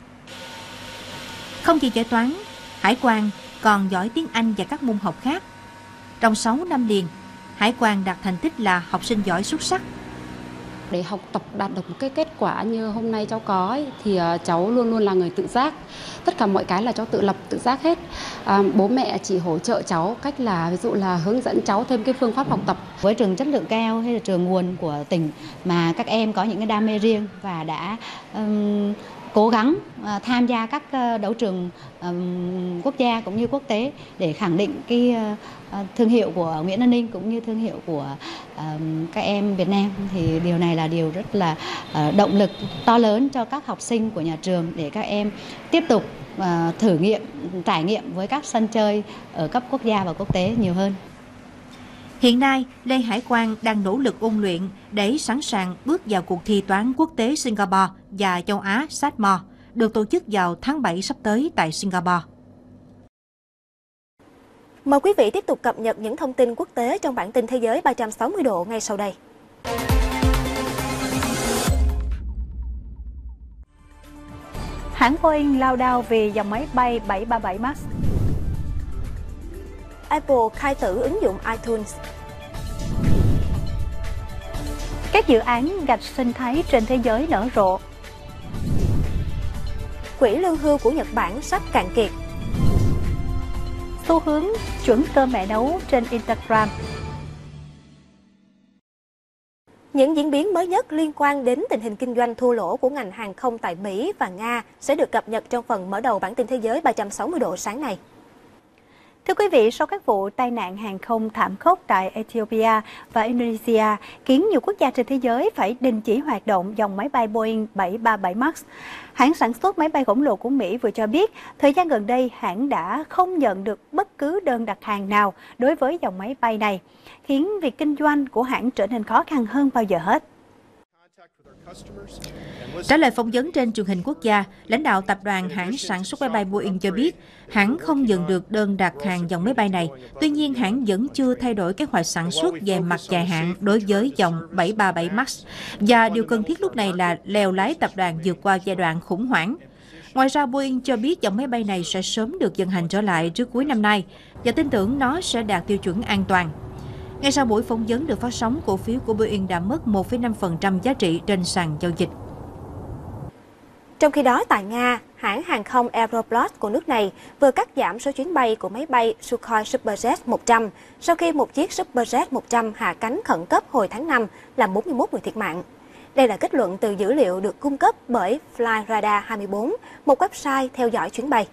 Không chỉ giải toán, Hải Quang còn giỏi tiếng Anh và các môn học khác. Trong sáu năm liền, Hải Quang đạt thành tích là học sinh giỏi xuất sắc. Để học tập đạt được một cái kết quả như hôm nay cháu có ấy, thì uh, cháu luôn luôn là người tự giác. Tất cả mọi cái là cháu tự lập, tự giác hết. À, bố mẹ chỉ hỗ trợ cháu cách là ví dụ là hướng dẫn cháu thêm cái phương pháp học tập. Với trường chất lượng cao hay là trường nguồn của tỉnh mà các em có những cái đam mê riêng và đã um, cố gắng uh, tham gia các uh, đấu trường um, quốc gia cũng như quốc tế để khẳng định cái uh, thương hiệu của Nguyễn An Ninh cũng như thương hiệu của uh, các em Việt Nam, thì điều này là điều rất là uh, động lực to lớn cho các học sinh của nhà trường để các em tiếp tục uh, thử nghiệm, trải nghiệm với các sân chơi ở cấp quốc gia và quốc tế nhiều hơn. Hiện nay, Lê Hải Quang đang nỗ lực ôn luyện để sẵn sàng bước vào cuộc thi toán quốc tế Singapore và châu Á Satmore, được tổ chức vào tháng bảy sắp tới tại Singapore. Mời quý vị tiếp tục cập nhật những thông tin quốc tế trong bản tin Thế giới ba trăm sáu mươi độ ngay sau đây. Hãng Boeing lao đao vì dòng máy bay bảy ba bảy Max. Apple khai tử ứng dụng iTunes. Các dự án gạch sinh thái trên thế giới nở rộ. Quỹ lương hưu của Nhật Bản sắp cạn kiệt. Xu hướng chuẩn cơm mẹ nấu trên Instagram. Những diễn biến mới nhất liên quan đến tình hình kinh doanh thua lỗ của ngành hàng không tại Mỹ và Nga sẽ được cập nhật trong phần mở đầu bản tin Thế giới ba trăm sáu mươi độ sáng nay. Thưa quý vị, sau các vụ tai nạn hàng không thảm khốc tại Ethiopia và Indonesia khiến nhiều quốc gia trên thế giới phải đình chỉ hoạt động dòng máy bay Boeing bảy ba bảy Max, hãng sản xuất máy bay khổng lồ của Mỹ vừa cho biết thời gian gần đây hãng đã không nhận được bất cứ đơn đặt hàng nào đối với dòng máy bay này, khiến việc kinh doanh của hãng trở nên khó khăn hơn bao giờ hết. Trả lời phỏng vấn trên truyền hình quốc gia, lãnh đạo tập đoàn hãng sản xuất máy bay Boeing cho biết hãng không nhận được đơn đặt hàng dòng máy bay này. Tuy nhiên, hãng vẫn chưa thay đổi kế hoạch sản xuất về mặt dài hạn đối với dòng bảy ba bảy Max. Và điều cần thiết lúc này là lèo lái tập đoàn vượt qua giai đoạn khủng hoảng. Ngoài ra, Boeing cho biết dòng máy bay này sẽ sớm được vận hành trở lại trước cuối năm nay và tin tưởng nó sẽ đạt tiêu chuẩn an toàn. Ngay sau buổi phỏng vấn được phát sóng, cổ phiếu của Boeing đã mất một phẩy năm phần trăm giá trị trên sàn giao dịch. Trong khi đó, tại Nga, hãng hàng không Aeroflot của nước này vừa cắt giảm số chuyến bay của máy bay Sukhoi Superjet một trăm sau khi một chiếc Superjet một trăm hạ cánh khẩn cấp hồi tháng năm làm bốn mươi mốt người thiệt mạng. Đây là kết luận từ dữ liệu được cung cấp bởi Flyradar hai mươi bốn, một website theo dõi chuyến bay.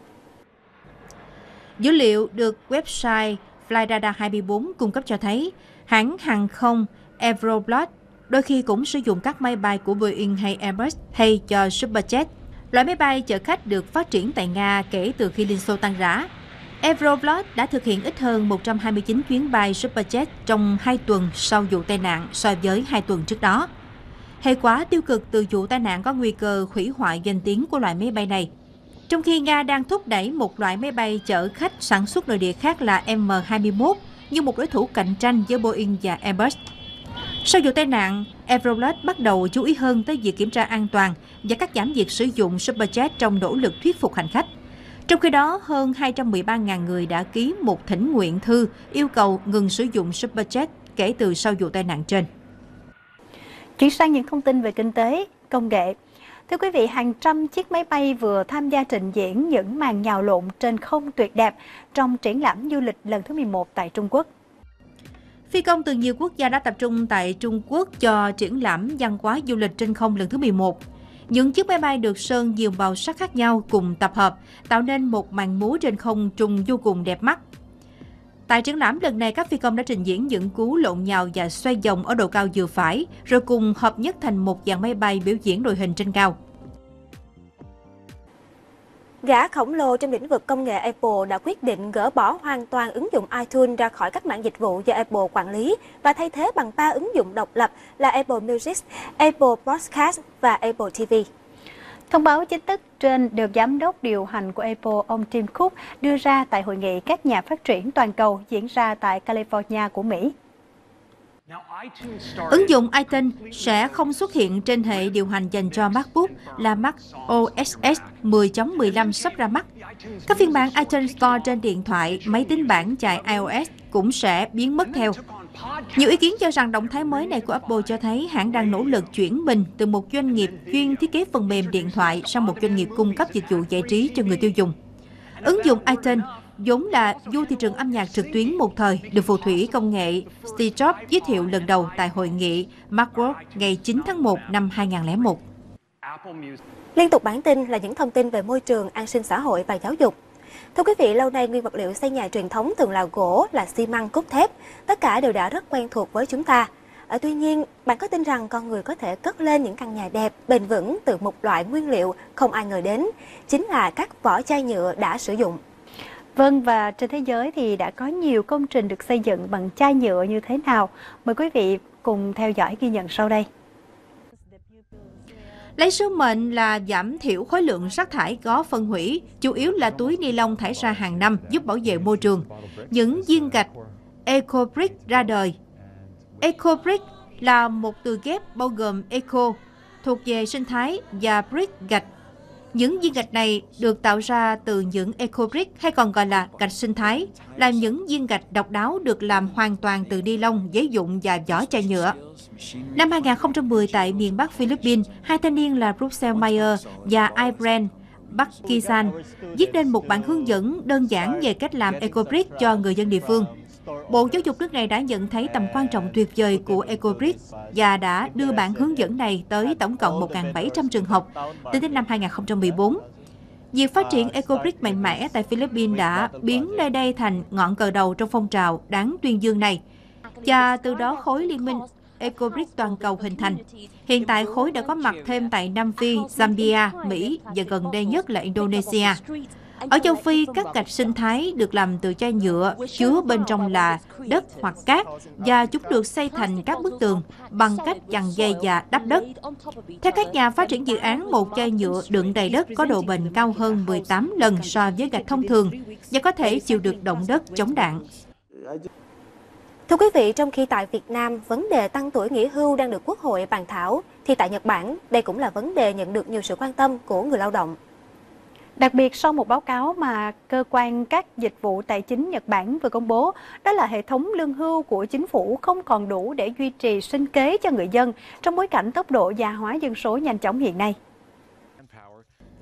Dữ liệu được website Flyradar hai mươi bốn cung cấp cho thấy hãng hàng không Aeroflot đôi khi cũng sử dụng các máy bay của Boeing hay Airbus thay cho Superjet. Loại máy bay chở khách được phát triển tại Nga kể từ khi Liên Xô tan rã. Aeroflot đã thực hiện ít hơn một trăm hai mươi chín chuyến bay Superjet trong hai tuần sau vụ tai nạn so với hai tuần trước đó. Hệ quả tiêu cực từ vụ tai nạn có nguy cơ hủy hoại danh tiếng của loại máy bay này. Trong khi Nga đang thúc đẩy một loại máy bay chở khách sản xuất nội địa khác là M hai mươi mốt như một đối thủ cạnh tranh với Boeing và Airbus. Sau vụ tai nạn, Aeroflot bắt đầu chú ý hơn tới việc kiểm tra an toàn và cắt giảm việc sử dụng Superjet trong nỗ lực thuyết phục hành khách. Trong khi đó, hơn hai trăm mười ba nghìn người đã ký một thỉnh nguyện thư yêu cầu ngừng sử dụng Superjet kể từ sau vụ tai nạn trên. Chuyển sang những thông tin về kinh tế, công nghệ. Thưa quý vị, hàng trăm chiếc máy bay vừa tham gia trình diễn những màn nhào lộn trên không tuyệt đẹp trong triển lãm du lịch lần thứ mười một tại Trung Quốc. Phi công từ nhiều quốc gia đã tập trung tại Trung Quốc cho triển lãm văn hóa du lịch trên không lần thứ mười một. Những chiếc máy bay được sơn nhiều màu sắc khác nhau cùng tập hợp, tạo nên một màn múa trên không trung vô cùng đẹp mắt. Tại triển lãm lần này, các phi công đã trình diễn những cú lộn nhào và xoay vòng ở độ cao vừa phải, rồi cùng hợp nhất thành một dàn máy bay biểu diễn đội hình trên cao. Gã khổng lồ trong lĩnh vực công nghệ Apple đã quyết định gỡ bỏ hoàn toàn ứng dụng iTunes ra khỏi các mảng dịch vụ do Apple quản lý và thay thế bằng ba ứng dụng độc lập là Apple Music, Apple Podcast và Apple ti vi. Thông báo chính thức trên được giám đốc điều hành của Apple, ông Tim Cook, đưa ra tại hội nghị các nhà phát triển toàn cầu diễn ra tại California của Mỹ. Ứng dụng iTunes sẽ không xuất hiện trên hệ điều hành dành cho MacBook là Mac o ét mười chấm mười lăm sắp ra mắt. Các phiên bản iTunes Store trên điện thoại, máy tính bảng chạy iOS cũng sẽ biến mất theo. Nhiều ý kiến cho rằng động thái mới này của Apple cho thấy hãng đang nỗ lực chuyển mình từ một doanh nghiệp chuyên thiết kế phần mềm điện thoại sang một doanh nghiệp cung cấp dịch vụ giải trí cho người tiêu dùng. Ứng dụng iTunes vốn là vua thị trường âm nhạc trực tuyến một thời, được phù thủy công nghệ Steve Jobs giới thiệu lần đầu tại hội nghị Macworld ngày chín tháng một năm hai nghìn không trăm lẻ một. Liên tục bản tin là những thông tin về môi trường, an sinh xã hội và giáo dục. Thưa quý vị, lâu nay nguyên vật liệu xây nhà truyền thống thường là gỗ, là xi măng, cốt thép. Tất cả đều đã rất quen thuộc với chúng ta. À, tuy nhiên, bạn có tin rằng con người có thể cất lên những căn nhà đẹp, bền vững từ một loại nguyên liệu không ai ngờ đến, chính là các vỏ chai nhựa đã sử dụng. Vâng, và trên thế giới thì đã có nhiều công trình được xây dựng bằng chai nhựa như thế nào? Mời quý vị cùng theo dõi ghi nhận sau đây. Lấy sứ mệnh là giảm thiểu khối lượng rác thải có phân hủy, chủ yếu là túi ni lông thải ra hàng năm giúp bảo vệ môi trường. Những viên gạch EcoBrick ra đời. EcoBrick là một từ ghép bao gồm eco, thuộc về sinh thái, và brick gạch. Những viên gạch này được tạo ra từ những EcoBrick hay còn gọi là gạch sinh thái, là những viên gạch độc đáo được làm hoàn toàn từ ni lông, giấy vụn và vỏ chai nhựa. Năm hai nghìn không trăm mười tại miền Bắc Philippines, hai thanh niên là Russell Mayer và Ibran Bakizan viết nên một bản hướng dẫn đơn giản về cách làm EcoBrick cho người dân địa phương. Bộ Giáo dục nước này đã nhận thấy tầm quan trọng tuyệt vời của EcoBrick và đã đưa bản hướng dẫn này tới tổng cộng một nghìn bảy trăm trường học tính đến năm hai nghìn không trăm mười bốn. Việc phát triển EcoBrick mạnh mẽ tại Philippines đã biến nơi đây thành ngọn cờ đầu trong phong trào đáng tuyên dương này, và từ đó khối liên minh EcoBrick toàn cầu hình thành. Hiện tại khối đã có mặt thêm tại Nam Phi, Zambia, Mỹ và gần đây nhất là Indonesia. Ở châu Phi, các gạch sinh thái được làm từ chai nhựa, chứa bên trong là đất hoặc cát, và chúng được xây thành các bức tường bằng cách chằng dây và đắp đất. Theo các nhà phát triển dự án, một chai nhựa đựng đầy đất có độ bền cao hơn mười tám lần so với gạch thông thường và có thể chịu được động đất chống đạn. Thưa quý vị, trong khi tại Việt Nam, vấn đề tăng tuổi nghỉ hưu đang được Quốc hội bàn thảo, thì tại Nhật Bản, đây cũng là vấn đề nhận được nhiều sự quan tâm của người lao động. Đặc biệt sau một báo cáo mà cơ quan các dịch vụ tài chính Nhật Bản vừa công bố, đó là hệ thống lương hưu của chính phủ không còn đủ để duy trì sinh kế cho người dân trong bối cảnh tốc độ già hóa dân số nhanh chóng hiện nay.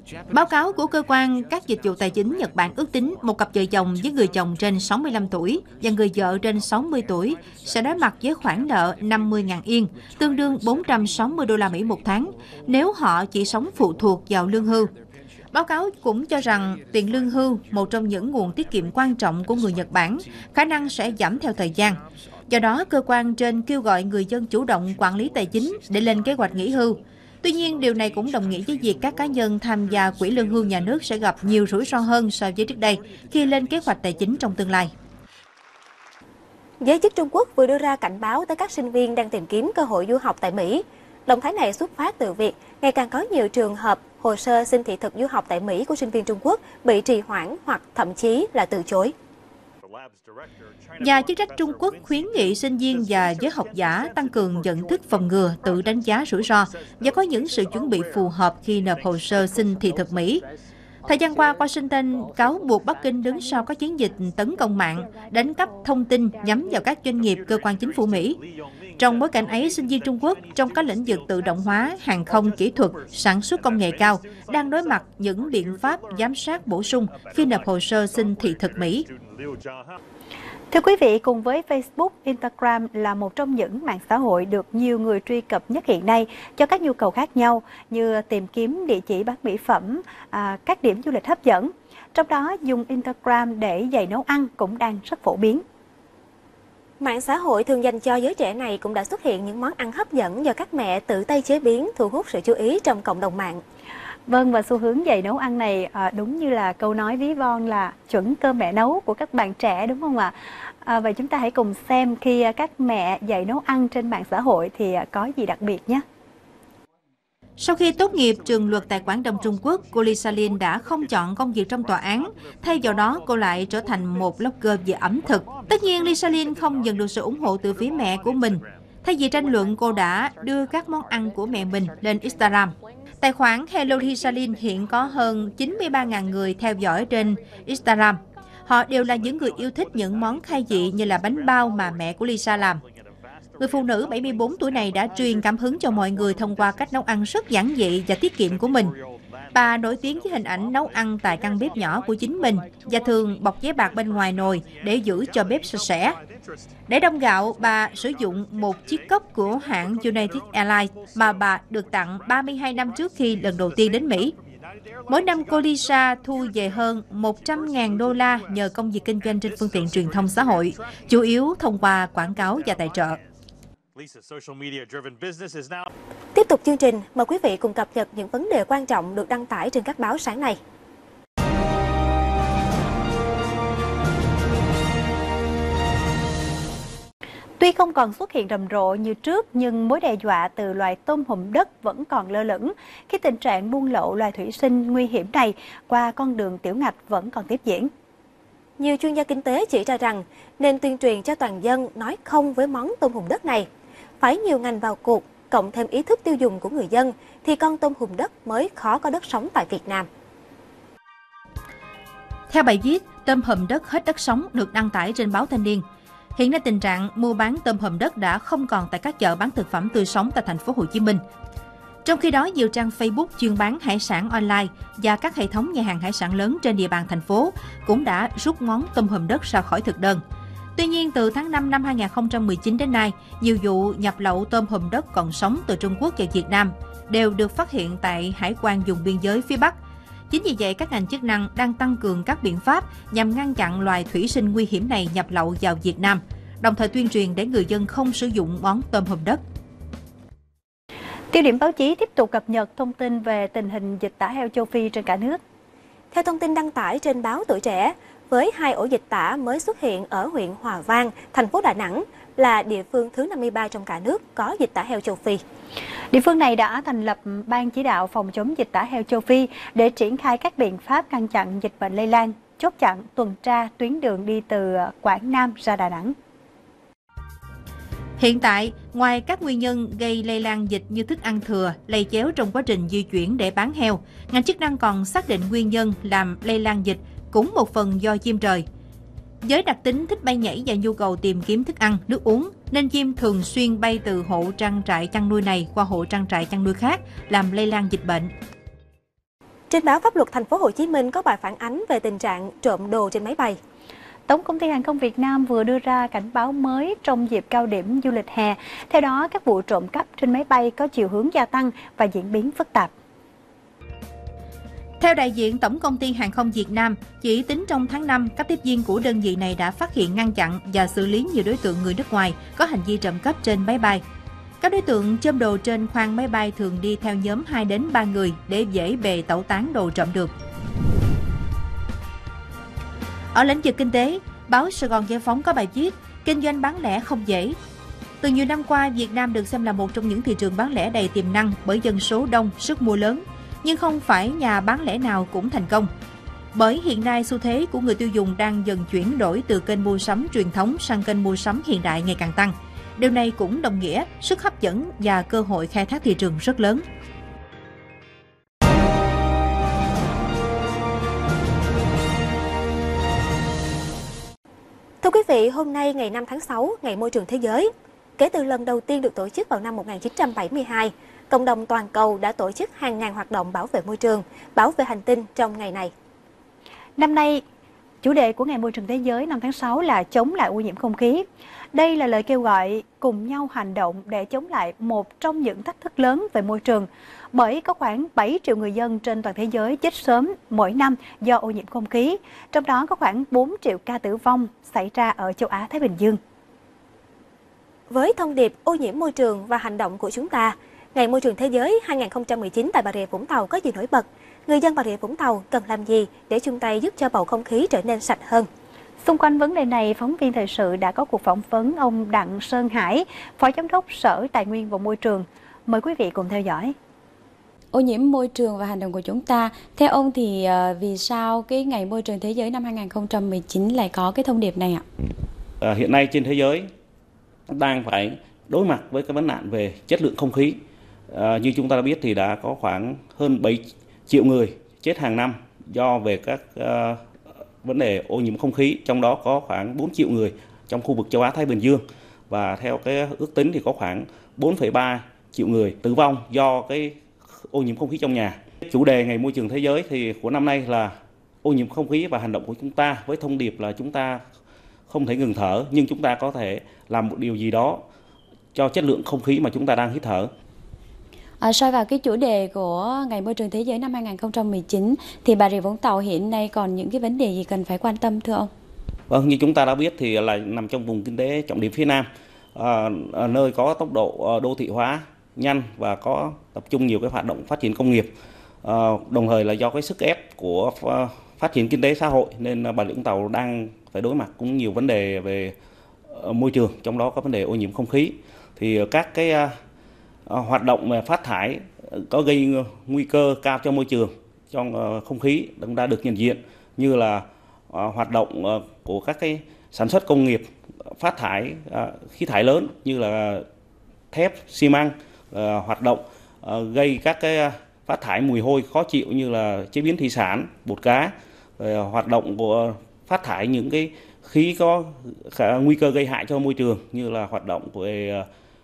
Báo cáo của cơ quan các dịch vụ tài chính Nhật Bản ước tính một cặp vợ chồng với người chồng trên sáu mươi lăm tuổi và người vợ trên sáu mươi tuổi sẽ đối mặt với khoản nợ năm mươi nghìn yên, tương đương bốn trăm sáu mươi đô la Mỹ một tháng, nếu họ chỉ sống phụ thuộc vào lương hưu. Báo cáo cũng cho rằng tiền lương hưu, một trong những nguồn tiết kiệm quan trọng của người Nhật Bản, khả năng sẽ giảm theo thời gian. Do đó, cơ quan trên kêu gọi người dân chủ động quản lý tài chính để lên kế hoạch nghỉ hưu. Tuy nhiên, điều này cũng đồng nghĩa với việc các cá nhân tham gia quỹ lương hưu nhà nước sẽ gặp nhiều rủi ro hơn so với trước đây khi lên kế hoạch tài chính trong tương lai. Giới chức Trung Quốc vừa đưa ra cảnh báo tới các sinh viên đang tìm kiếm cơ hội du học tại Mỹ. Động thái này xuất phát từ việc ngày càng có nhiều trường hợp hồ sơ xin thị thực du học tại Mỹ của sinh viên Trung Quốc bị trì hoãn hoặc thậm chí là từ chối. Nhà chức trách Trung Quốc khuyến nghị sinh viên và giới học giả tăng cường nhận thức phòng ngừa, tự đánh giá rủi ro và có những sự chuẩn bị phù hợp khi nộp hồ sơ xin thị thực Mỹ. Thời gian qua, Washington cáo buộc Bắc Kinh đứng sau các chiến dịch tấn công mạng, đánh cắp thông tin nhắm vào các doanh nghiệp, cơ quan chính phủ Mỹ. Trong bối cảnh ấy, sinh viên Trung Quốc trong các lĩnh vực tự động hóa, hàng không, kỹ thuật, sản xuất công nghệ cao đang đối mặt những biện pháp giám sát bổ sung khi nộp hồ sơ xin thị thực Mỹ. Thưa quý vị, cùng với Facebook, Instagram là một trong những mạng xã hội được nhiều người truy cập nhất hiện nay cho các nhu cầu khác nhau như tìm kiếm địa chỉ bán mỹ phẩm, à, các điểm du lịch hấp dẫn. Trong đó, dùng Instagram để dạy nấu ăn cũng đang rất phổ biến. Mạng xã hội thường dành cho giới trẻ này cũng đã xuất hiện những món ăn hấp dẫn do các mẹ tự tay chế biến, thu hút sự chú ý trong cộng đồng mạng. Vâng, và xu hướng dạy nấu ăn này à, đúng như là câu nói ví von là chuẩn cơm mẹ nấu của các bạn trẻ, đúng không ạ? À, vậy chúng ta hãy cùng xem khi các mẹ dạy nấu ăn trên mạng xã hội thì có gì đặc biệt nhé. Sau khi tốt nghiệp trường luật tại Quảng Đông, Trung Quốc, cô Lisa Lin đã không chọn công việc trong tòa án. Thay vào đó, cô lại trở thành một blogger về ẩm thực. Tất nhiên, Lisa Lin không nhận được sự ủng hộ từ phía mẹ của mình. Thay vì tranh luận, cô đã đưa các món ăn của mẹ mình lên Instagram. Tài khoản Hello Lisa Lin hiện có hơn chín mươi ba nghìn người theo dõi trên Instagram. Họ đều là những người yêu thích những món khai vị như là bánh bao mà mẹ của Lisa làm. Người phụ nữ bảy mươi tư tuổi này đã truyền cảm hứng cho mọi người thông qua cách nấu ăn rất giản dị và tiết kiệm của mình. Bà nổi tiếng với hình ảnh nấu ăn tại căn bếp nhỏ của chính mình và thường bọc giấy bạc bên ngoài nồi để giữ cho bếp sạch sẽ. Để đông gạo, bà sử dụng một chiếc cốc của hãng United Airlines mà bà được tặng ba mươi hai năm trước khi lần đầu tiên đến Mỹ. Mỗi năm, cô Lisa thu về hơn một trăm nghìn đô la nhờ công việc kinh doanh trên phương tiện truyền thông xã hội, chủ yếu thông qua quảng cáo và tài trợ. Tiếp tục chương trình, mời quý vị cùng cập nhật những vấn đề quan trọng được đăng tải trên các báo sáng nay. Tuy không còn xuất hiện rầm rộ như trước, nhưng mối đe dọa từ loài tôm hùm đất vẫn còn lơ lửng khi tình trạng buôn lậu loài thủy sinh nguy hiểm này qua con đường tiểu ngạch vẫn còn tiếp diễn. Nhiều chuyên gia kinh tế chỉ ra rằng nên tuyên truyền cho toàn dân nói không với món tôm hùm đất này. Phải nhiều ngành vào cuộc, cộng thêm ý thức tiêu dùng của người dân, thì con tôm hùm đất mới khó có đất sống tại Việt Nam. Theo bài viết, tôm hùm đất hết đất sống được đăng tải trên báo Thanh niên. Hiện nay tình trạng mua bán tôm hùm đất đã không còn tại các chợ bán thực phẩm tươi sống tại thành phố Hồ Chí Minh. Trong khi đó, nhiều trang Facebook chuyên bán hải sản online và các hệ thống nhà hàng hải sản lớn trên địa bàn thành phố cũng đã rút món tôm hùm đất ra khỏi thực đơn. Tuy nhiên, từ tháng năm năm hai nghìn không trăm mười chín đến nay, nhiều vụ nhập lậu tôm hùm đất còn sống từ Trung Quốc vào Việt Nam đều được phát hiện tại hải quan vùng biên giới phía Bắc. Chính vì vậy, các ngành chức năng đang tăng cường các biện pháp nhằm ngăn chặn loài thủy sinh nguy hiểm này nhập lậu vào Việt Nam, đồng thời tuyên truyền để người dân không sử dụng món tôm hùm đất. Tiêu điểm báo chí tiếp tục cập nhật thông tin về tình hình dịch tả heo châu Phi trên cả nước. Theo thông tin đăng tải trên báo Tuổi Trẻ, với hai ổ dịch tả mới xuất hiện ở huyện Hòa Vang, thành phố Đà Nẵng, là địa phương thứ năm mươi ba trong cả nước có dịch tả heo châu Phi. Địa phương này đã thành lập ban chỉ đạo phòng chống dịch tả heo châu Phi để triển khai các biện pháp ngăn chặn dịch bệnh lây lan, chốt chặn tuần tra tuyến đường đi từ Quảng Nam ra Đà Nẵng. Hiện tại, ngoài các nguyên nhân gây lây lan dịch như thức ăn thừa, lây chéo trong quá trình di chuyển để bán heo, ngành chức năng còn xác định nguyên nhân làm lây lan dịch cũng một phần do chim trời. Với đặc tính thích bay nhảy và nhu cầu tìm kiếm thức ăn, nước uống, nên chim thường xuyên bay từ hộ trang trại chăn nuôi này qua hộ trang trại chăn nuôi khác, làm lây lan dịch bệnh. Trên báo Pháp luật Thành phố Hồ Chí Minh có bài phản ánh về tình trạng trộm đồ trên máy bay. Tổng công ty Hàng không Việt Nam vừa đưa ra cảnh báo mới trong dịp cao điểm du lịch hè. Theo đó, các vụ trộm cắp trên máy bay có chiều hướng gia tăng và diễn biến phức tạp. Theo đại diện Tổng công ty Hàng không Việt Nam, chỉ tính trong tháng năm, các tiếp viên của đơn vị này đã phát hiện, ngăn chặn và xử lý nhiều đối tượng người nước ngoài có hành vi trộm cắp trên máy bay. Các đối tượng chôm đồ trên khoang máy bay thường đi theo nhóm hai đến ba người để dễ bề tẩu tán đồ trộm được. Ở lĩnh vực kinh tế, báo Sài Gòn Giải Phóng có bài viết kinh doanh bán lẻ không dễ. Từ nhiều năm qua, Việt Nam được xem là một trong những thị trường bán lẻ đầy tiềm năng bởi dân số đông, sức mua lớn. Nhưng không phải nhà bán lẻ nào cũng thành công. Bởi hiện nay xu thế của người tiêu dùng đang dần chuyển đổi từ kênh mua sắm truyền thống sang kênh mua sắm hiện đại ngày càng tăng. Điều này cũng đồng nghĩa sức hấp dẫn và cơ hội khai thác thị trường rất lớn. Thưa quý vị, hôm nay ngày năm tháng sáu, Ngày Môi trường Thế giới. Kể từ lần đầu tiên được tổ chức vào năm một nghìn chín trăm bảy mươi hai, cộng đồng toàn cầu đã tổ chức hàng ngàn hoạt động bảo vệ môi trường, bảo vệ hành tinh trong ngày này. Năm nay, chủ đề của Ngày Môi trường Thế giới năm tháng sáu là chống lại ô nhiễm không khí. Đây là lời kêu gọi cùng nhau hành động để chống lại một trong những thách thức lớn về môi trường, bởi có khoảng bảy triệu người dân trên toàn thế giới chết sớm mỗi năm do ô nhiễm không khí, trong đó có khoảng bốn triệu ca tử vong xảy ra ở châu Á-Thái Bình Dương. Với thông điệp ô nhiễm môi trường và hành động của chúng ta, Ngày Môi trường Thế giới hai không một chín tại Bà Rịa Vũng Tàu có gì nổi bật? Người dân Bà Rịa Vũng Tàu cần làm gì để chung tay giúp cho bầu không khí trở nên sạch hơn? Xung quanh vấn đề này, phóng viên thời sự đã có cuộc phỏng vấn ông Đặng Sơn Hải, Phó Giám đốc Sở Tài nguyên và Môi trường. Mời quý vị cùng theo dõi. Ô nhiễm môi trường và hành động của chúng ta. Theo ông thì uh, vì sao cái Ngày Môi trường Thế giới năm hai không một chín lại có cái thông điệp này ạ? À, hiện nay trên thế giới đang phải đối mặt với cái vấn nạn về chất lượng không khí. À, như chúng ta đã biết thì đã có khoảng hơn bảy triệu người chết hàng năm do về các uh, vấn đề ô nhiễm không khí, trong đó có khoảng bốn triệu người trong khu vực châu Á Thái Bình Dương, và theo cái ước tính thì có khoảng bốn phẩy ba triệu người tử vong do cái ô nhiễm không khí trong nhà. Chủ đề Ngày Môi trường Thế giới thì của năm nay là ô nhiễm không khí và hành động của chúng ta, với thông điệp là chúng ta không thể ngừng thở, nhưng chúng ta có thể làm một điều gì đó cho chất lượng không khí mà chúng ta đang hít thở. À, soi vào cái chủ đề của Ngày Môi trường Thế giới năm hai không một chín thì Bà Rịa Vũng Tàu hiện nay còn những cái vấn đề gì cần phải quan tâm thưa ông? Vâng, như chúng ta đã biết thì là nằm trong vùng kinh tế trọng điểm phía Nam, à, nơi có tốc độ đô thị hóa nhanh và có tập trung nhiều cái hoạt động phát triển công nghiệp. À, đồng thời là do cái sức ép của phát triển kinh tế xã hội nên Bà Rịa Vũng Tàu đang phải đối mặt cũng nhiều vấn đề về môi trường, trong đó có vấn đề ô nhiễm không khí. Thì các cái hoạt động về phát thải có gây nguy cơ cao cho môi trường, trong không khí cũng đã được nhận diện, như là hoạt động của các cái sản xuất công nghiệp phát thải khí thải lớn như là thép, xi măng, hoạt động gây các cái phát thải mùi hôi khó chịu như là chế biến thủy sản, bột cá, hoạt động của phát thải những cái khí có khả, nguy cơ gây hại cho môi trường như là hoạt động về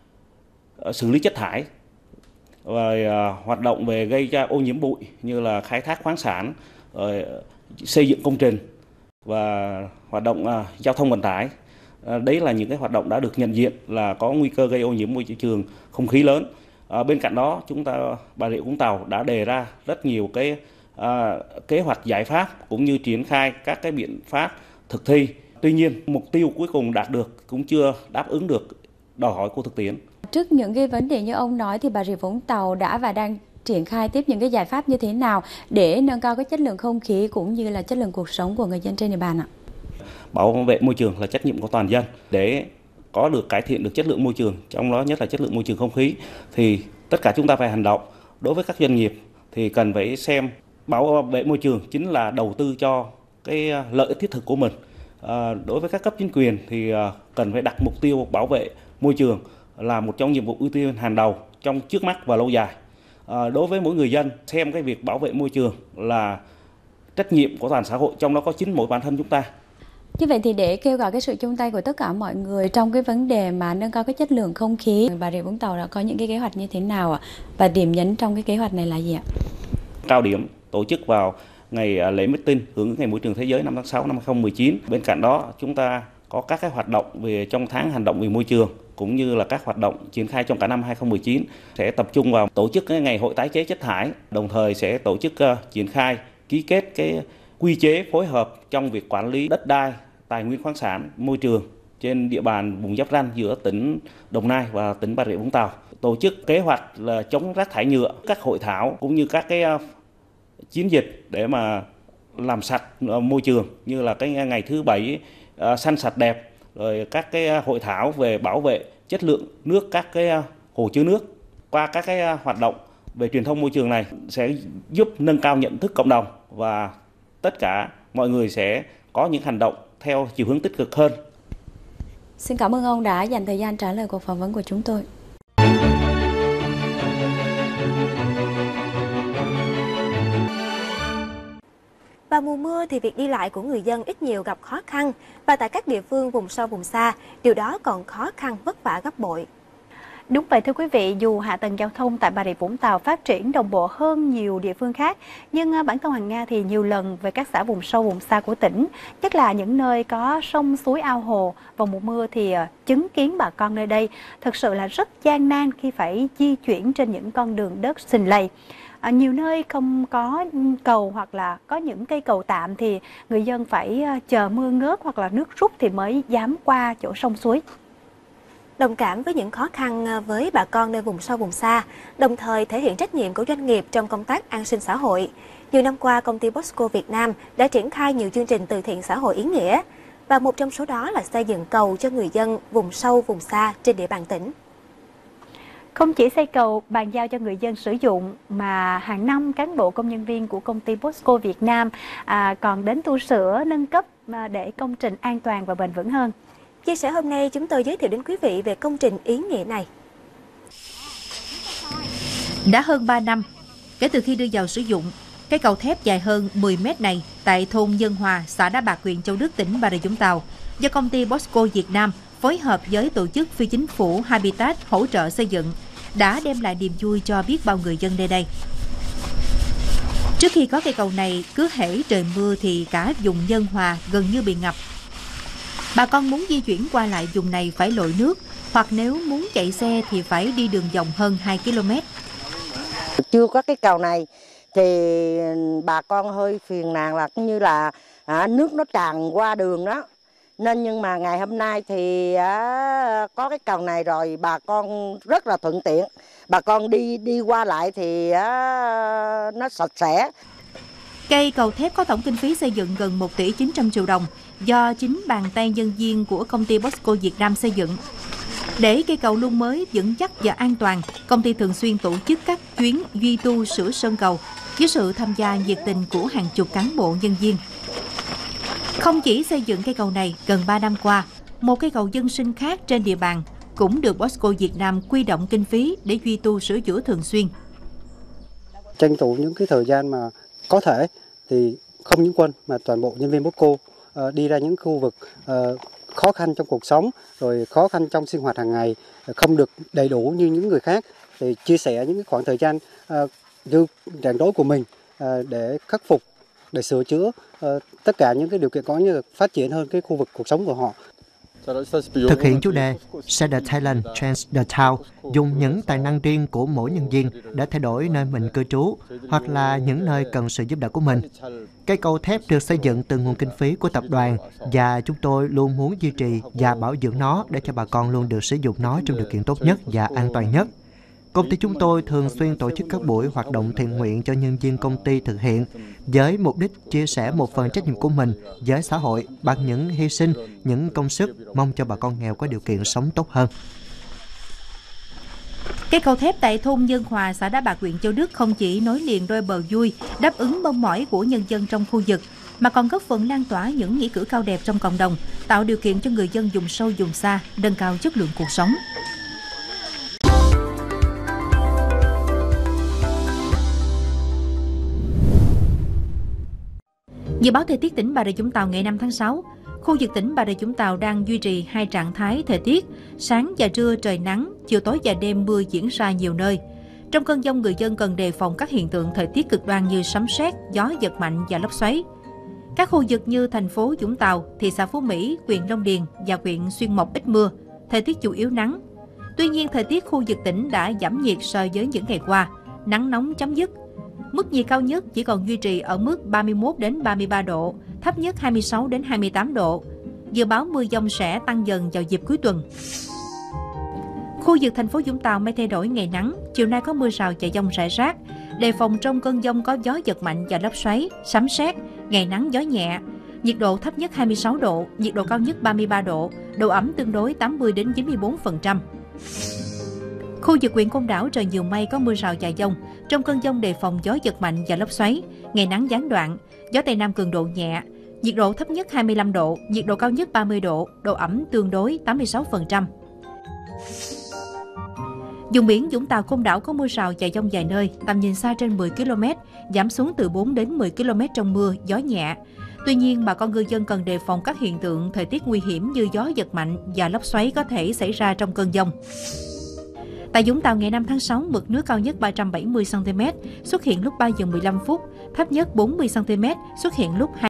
xử lý chất thải, và uh, hoạt động về gây ra ô nhiễm bụi như là khai thác khoáng sản, uh, xây dựng công trình và hoạt động uh, giao thông vận tải. Uh, đấy là những cái hoạt động đã được nhận diện là có nguy cơ gây ô nhiễm môi trường không khí lớn. Uh, bên cạnh đó, chúng ta Bà Rịa Vũng Tàu đã đề ra rất nhiều cái uh, kế hoạch giải pháp cũng như triển khai các cái biện pháp thực thi. Tuy nhiên, mục tiêu cuối cùng đạt được cũng chưa đáp ứng được đòi hỏi của thực tiễn. Trước những cái vấn đề như ông nói thì Bà Rịa Vũng Tàu đã và đang triển khai tiếp những cái giải pháp như thế nào để nâng cao cái chất lượng không khí cũng như là chất lượng cuộc sống của người dân trên địa bàn ạ? Bảo vệ môi trường là trách nhiệm của toàn dân. Để có được cải thiện được chất lượng môi trường, trong đó nhất là chất lượng môi trường không khí, thì tất cả chúng ta phải hành động. Đối với các doanh nghiệp thì cần phải xem bảo vệ môi trường chính là đầu tư cho cái lợi ích thiết thực của mình. À, đối với các cấp chính quyền thì cần phải đặt mục tiêu bảo vệ môi trường là một trong nhiệm vụ ưu tiên hàng đầu trong trước mắt và lâu dài. À, đối với mỗi người dân, xem cái việc bảo vệ môi trường là trách nhiệm của toàn xã hội, trong đó có chính mỗi bản thân chúng ta. Như vậy thì để kêu gọi cái sự chung tay của tất cả mọi người trong cái vấn đề mà nâng cao cái chất lượng không khí, Bà Rịa Vũng Tàu đã có những cái kế hoạch như thế nào ạ? Và điểm nhấn trong cái kế hoạch này là gì ạ? Cao điểm tổ chức vào ngày lễ meeting hưởng ứng ngày môi trường thế giới năm tháng sáu năm hai không một chín. Bên cạnh đó, chúng ta có các cái hoạt động về trong tháng hành động vì môi trường cũng như là các hoạt động triển khai trong cả năm hai không một chín sẽ tập trung vào tổ chức cái ngày hội tái chế chất thải, đồng thời sẽ tổ chức uh, triển khai ký kết cái quy chế phối hợp trong việc quản lý đất đai, tài nguyên khoáng sản, môi trường trên địa bàn vùng giáp ranh giữa tỉnh Đồng Nai và tỉnh Bà Rịa Vũng Tàu. Tổ chức kế hoạch là chống rác thải nhựa, các hội thảo cũng như các cái uh, chiến dịch để mà làm sạch uh, môi trường như là cái ngày thứ bảy uh, xanh sạch đẹp, rồi các cái hội thảo về bảo vệ chất lượng nước các cái hồ chứa nước. Qua các cái hoạt động về truyền thông môi trường này sẽ giúp nâng cao nhận thức cộng đồng và tất cả mọi người sẽ có những hành động theo chiều hướng tích cực hơn. Xin cảm ơn ông đã dành thời gian trả lời cuộc phỏng vấn của chúng tôi. Vào mùa mưa thì việc đi lại của người dân ít nhiều gặp khó khăn, và tại các địa phương vùng sâu vùng xa, điều đó còn khó khăn vất vả gấp bội. Đúng vậy thưa quý vị, dù hạ tầng giao thông tại Bà Rịa Vũng Tàu phát triển đồng bộ hơn nhiều địa phương khác, nhưng bản thân Hoàng Nga thì nhiều lần về các xã vùng sâu vùng xa của tỉnh, nhất là những nơi có sông suối ao hồ, vào mùa mưa thì chứng kiến bà con nơi đây thực sự là rất gian nan khi phải di chuyển trên những con đường đất sình lầy. À, nhiều nơi không có cầu hoặc là có những cây cầu tạm thì người dân phải chờ mưa ngớt hoặc là nước rút thì mới dám qua chỗ sông suối. Đồng cảm với những khó khăn với bà con nơi vùng sâu vùng xa, đồng thời thể hiện trách nhiệm của doanh nghiệp trong công tác an sinh xã hội. Nhiều năm qua, công ty Bosco Việt Nam đã triển khai nhiều chương trình từ thiện xã hội ý nghĩa, và một trong số đó là xây dựng cầu cho người dân vùng sâu vùng xa trên địa bàn tỉnh. Không chỉ xây cầu bàn giao cho người dân sử dụng, mà hàng năm cán bộ công nhân viên của công ty Bosco Việt Nam à, còn đến tu sửa, nâng cấp để công trình an toàn và bền vững hơn. Chia sẻ hôm nay, chúng tôi giới thiệu đến quý vị về công trình ý nghĩa này. Đã hơn ba năm kể từ khi đưa vào sử dụng, cây cầu thép dài hơn mười mét này tại thôn Nhân Hòa, xã Đá Bạc, huyện Châu Đức, tỉnh Bà Rịa Vũng Tàu, do công ty Bosco Việt Nam phối hợp với tổ chức phi chính phủ Habitat hỗ trợ xây dựng, đã đem lại niềm vui cho biết bao người dân nơi đây. Trước khi có cây cầu này, cứ hễ trời mưa thì cả vùng Nhân Hòa gần như bị ngập. Bà con muốn di chuyển qua lại vùng này phải lội nước, hoặc nếu muốn chạy xe thì phải đi đường vòng hơn hai ki lô mét. Chưa có cái cầu này thì bà con hơi phiền nàn là cũng như là à, nước nó tràn qua đường đó. Nên nhưng mà ngày hôm nay thì à, có cái cầu này rồi, bà con rất là thuận tiện. Bà con đi đi qua lại thì à, nó sạch sẽ. Cây cầu thép có tổng kinh phí xây dựng gần một tỷ chín trăm triệu đồng, do chính bàn tay nhân viên của công ty Bosco Việt Nam xây dựng. Để cây cầu luôn mới, vững chắc và an toàn, công ty thường xuyên tổ chức các chuyến duy tu sửa sơn cầu với sự tham gia nhiệt tình của hàng chục cán bộ nhân viên. Không chỉ xây dựng cây cầu này, gần ba năm qua, một cây cầu dân sinh khác trên địa bàn cũng được Bosco Việt Nam quy động kinh phí để duy tu sửa chữa thường xuyên. Tranh thủ những cái thời gian mà có thể thì không những quân mà toàn bộ nhân viên Bosco uh, đi ra những khu vực uh, khó khăn trong cuộc sống, rồi khó khăn trong sinh hoạt hàng ngày, không được đầy đủ như những người khác, thì chia sẻ những cái khoảng thời gian uh, như rảnh rỗi của mình uh, để khắc phục, để sửa chữa uh, tất cả những cái điều kiện có như phát triển hơn cái khu vực cuộc sống của họ. Thực hiện chủ đề Set the Talent, Change the Town, dùng những tài năng riêng của mỗi nhân viên để thay đổi nơi mình cư trú hoặc là những nơi cần sự giúp đỡ của mình. Cây cầu thép được xây dựng từ nguồn kinh phí của tập đoàn, và chúng tôi luôn muốn duy trì và bảo dưỡng nó để cho bà con luôn được sử dụng nó trong điều kiện tốt nhất và an toàn nhất. Công ty chúng tôi thường xuyên tổ chức các buổi hoạt động thiện nguyện cho nhân viên công ty thực hiện, với mục đích chia sẻ một phần trách nhiệm của mình với xã hội bằng những hy sinh, những công sức, mong cho bà con nghèo có điều kiện sống tốt hơn. Cây cầu thép tại thôn Nhân Hòa, xã Đá Bạc, huyện Châu Đức không chỉ nối liền đôi bờ vui, đáp ứng mong mỏi của nhân dân trong khu vực, mà còn góp phần lan tỏa những nghĩa cử cao đẹp trong cộng đồng, tạo điều kiện cho người dân vùng sâu vùng xa nâng cao chất lượng cuộc sống. Dự báo thời tiết tỉnh Bà Rịa Vũng Tàu ngày năm tháng sáu, khu vực tỉnh Bà Rịa Vũng Tàu đang duy trì hai trạng thái thời tiết, sáng và trưa trời nắng, chiều tối và đêm mưa diễn ra nhiều nơi. Trong cơn dông, người dân cần đề phòng các hiện tượng thời tiết cực đoan như sấm sét, gió giật mạnh và lốc xoáy. Các khu vực như thành phố Vũng Tàu, thị xã Phú Mỹ, huyện Long Điền và huyện Xuyên Mộc ít mưa, thời tiết chủ yếu nắng. Tuy nhiên, thời tiết khu vực tỉnh đã giảm nhiệt so với những ngày qua, nắng nóng chấm dứt. Mức nhiệt cao nhất chỉ còn duy trì ở mức ba mươi mốt đến ba mươi ba độ, thấp nhất hai mươi sáu đến hai mươi tám độ. Dự báo mưa dông sẽ tăng dần vào dịp cuối tuần. Khu vực thành phố Vũng Tàu mây thay đổi, ngày nắng, chiều nay có mưa rào và dông rải rác. Đề phòng trong cơn dông có gió giật mạnh và lốc xoáy, sấm sét, ngày nắng gió nhẹ. Nhiệt độ thấp nhất hai mươi sáu độ, nhiệt độ cao nhất ba mươi ba độ, độ ẩm tương đối tám mươi đến chín mươi bốn phần trăm. Khu vực huyện Côn Đảo trời nhiều mây, có mưa rào và dông. Trong cơn dông đề phòng gió giật mạnh và lốc xoáy, ngày nắng gián đoạn, gió Tây Nam cường độ nhẹ. Nhiệt độ thấp nhất hai mươi lăm độ, nhiệt độ cao nhất ba mươi độ, độ ẩm tương đối tám mươi sáu phần trăm. Vùng biển Vũng Tàu, Côn Đảo có mưa rào và dông vài nơi, tầm nhìn xa trên mười ki lô mét, giảm xuống từ bốn đến mười ki lô mét trong mưa, gió nhẹ. Tuy nhiên, bà con ngư dân cần đề phòng các hiện tượng thời tiết nguy hiểm như gió giật mạnh và lốc xoáy có thể xảy ra trong cơn dông. Tại Vũng Tàu ngày năm tháng sáu, mực nước cao nhất ba trăm bảy mươi xăng ti mét, xuất hiện lúc ba giờ mười lăm phút, thấp nhất bốn mươi xăng ti mét, xuất hiện lúc hai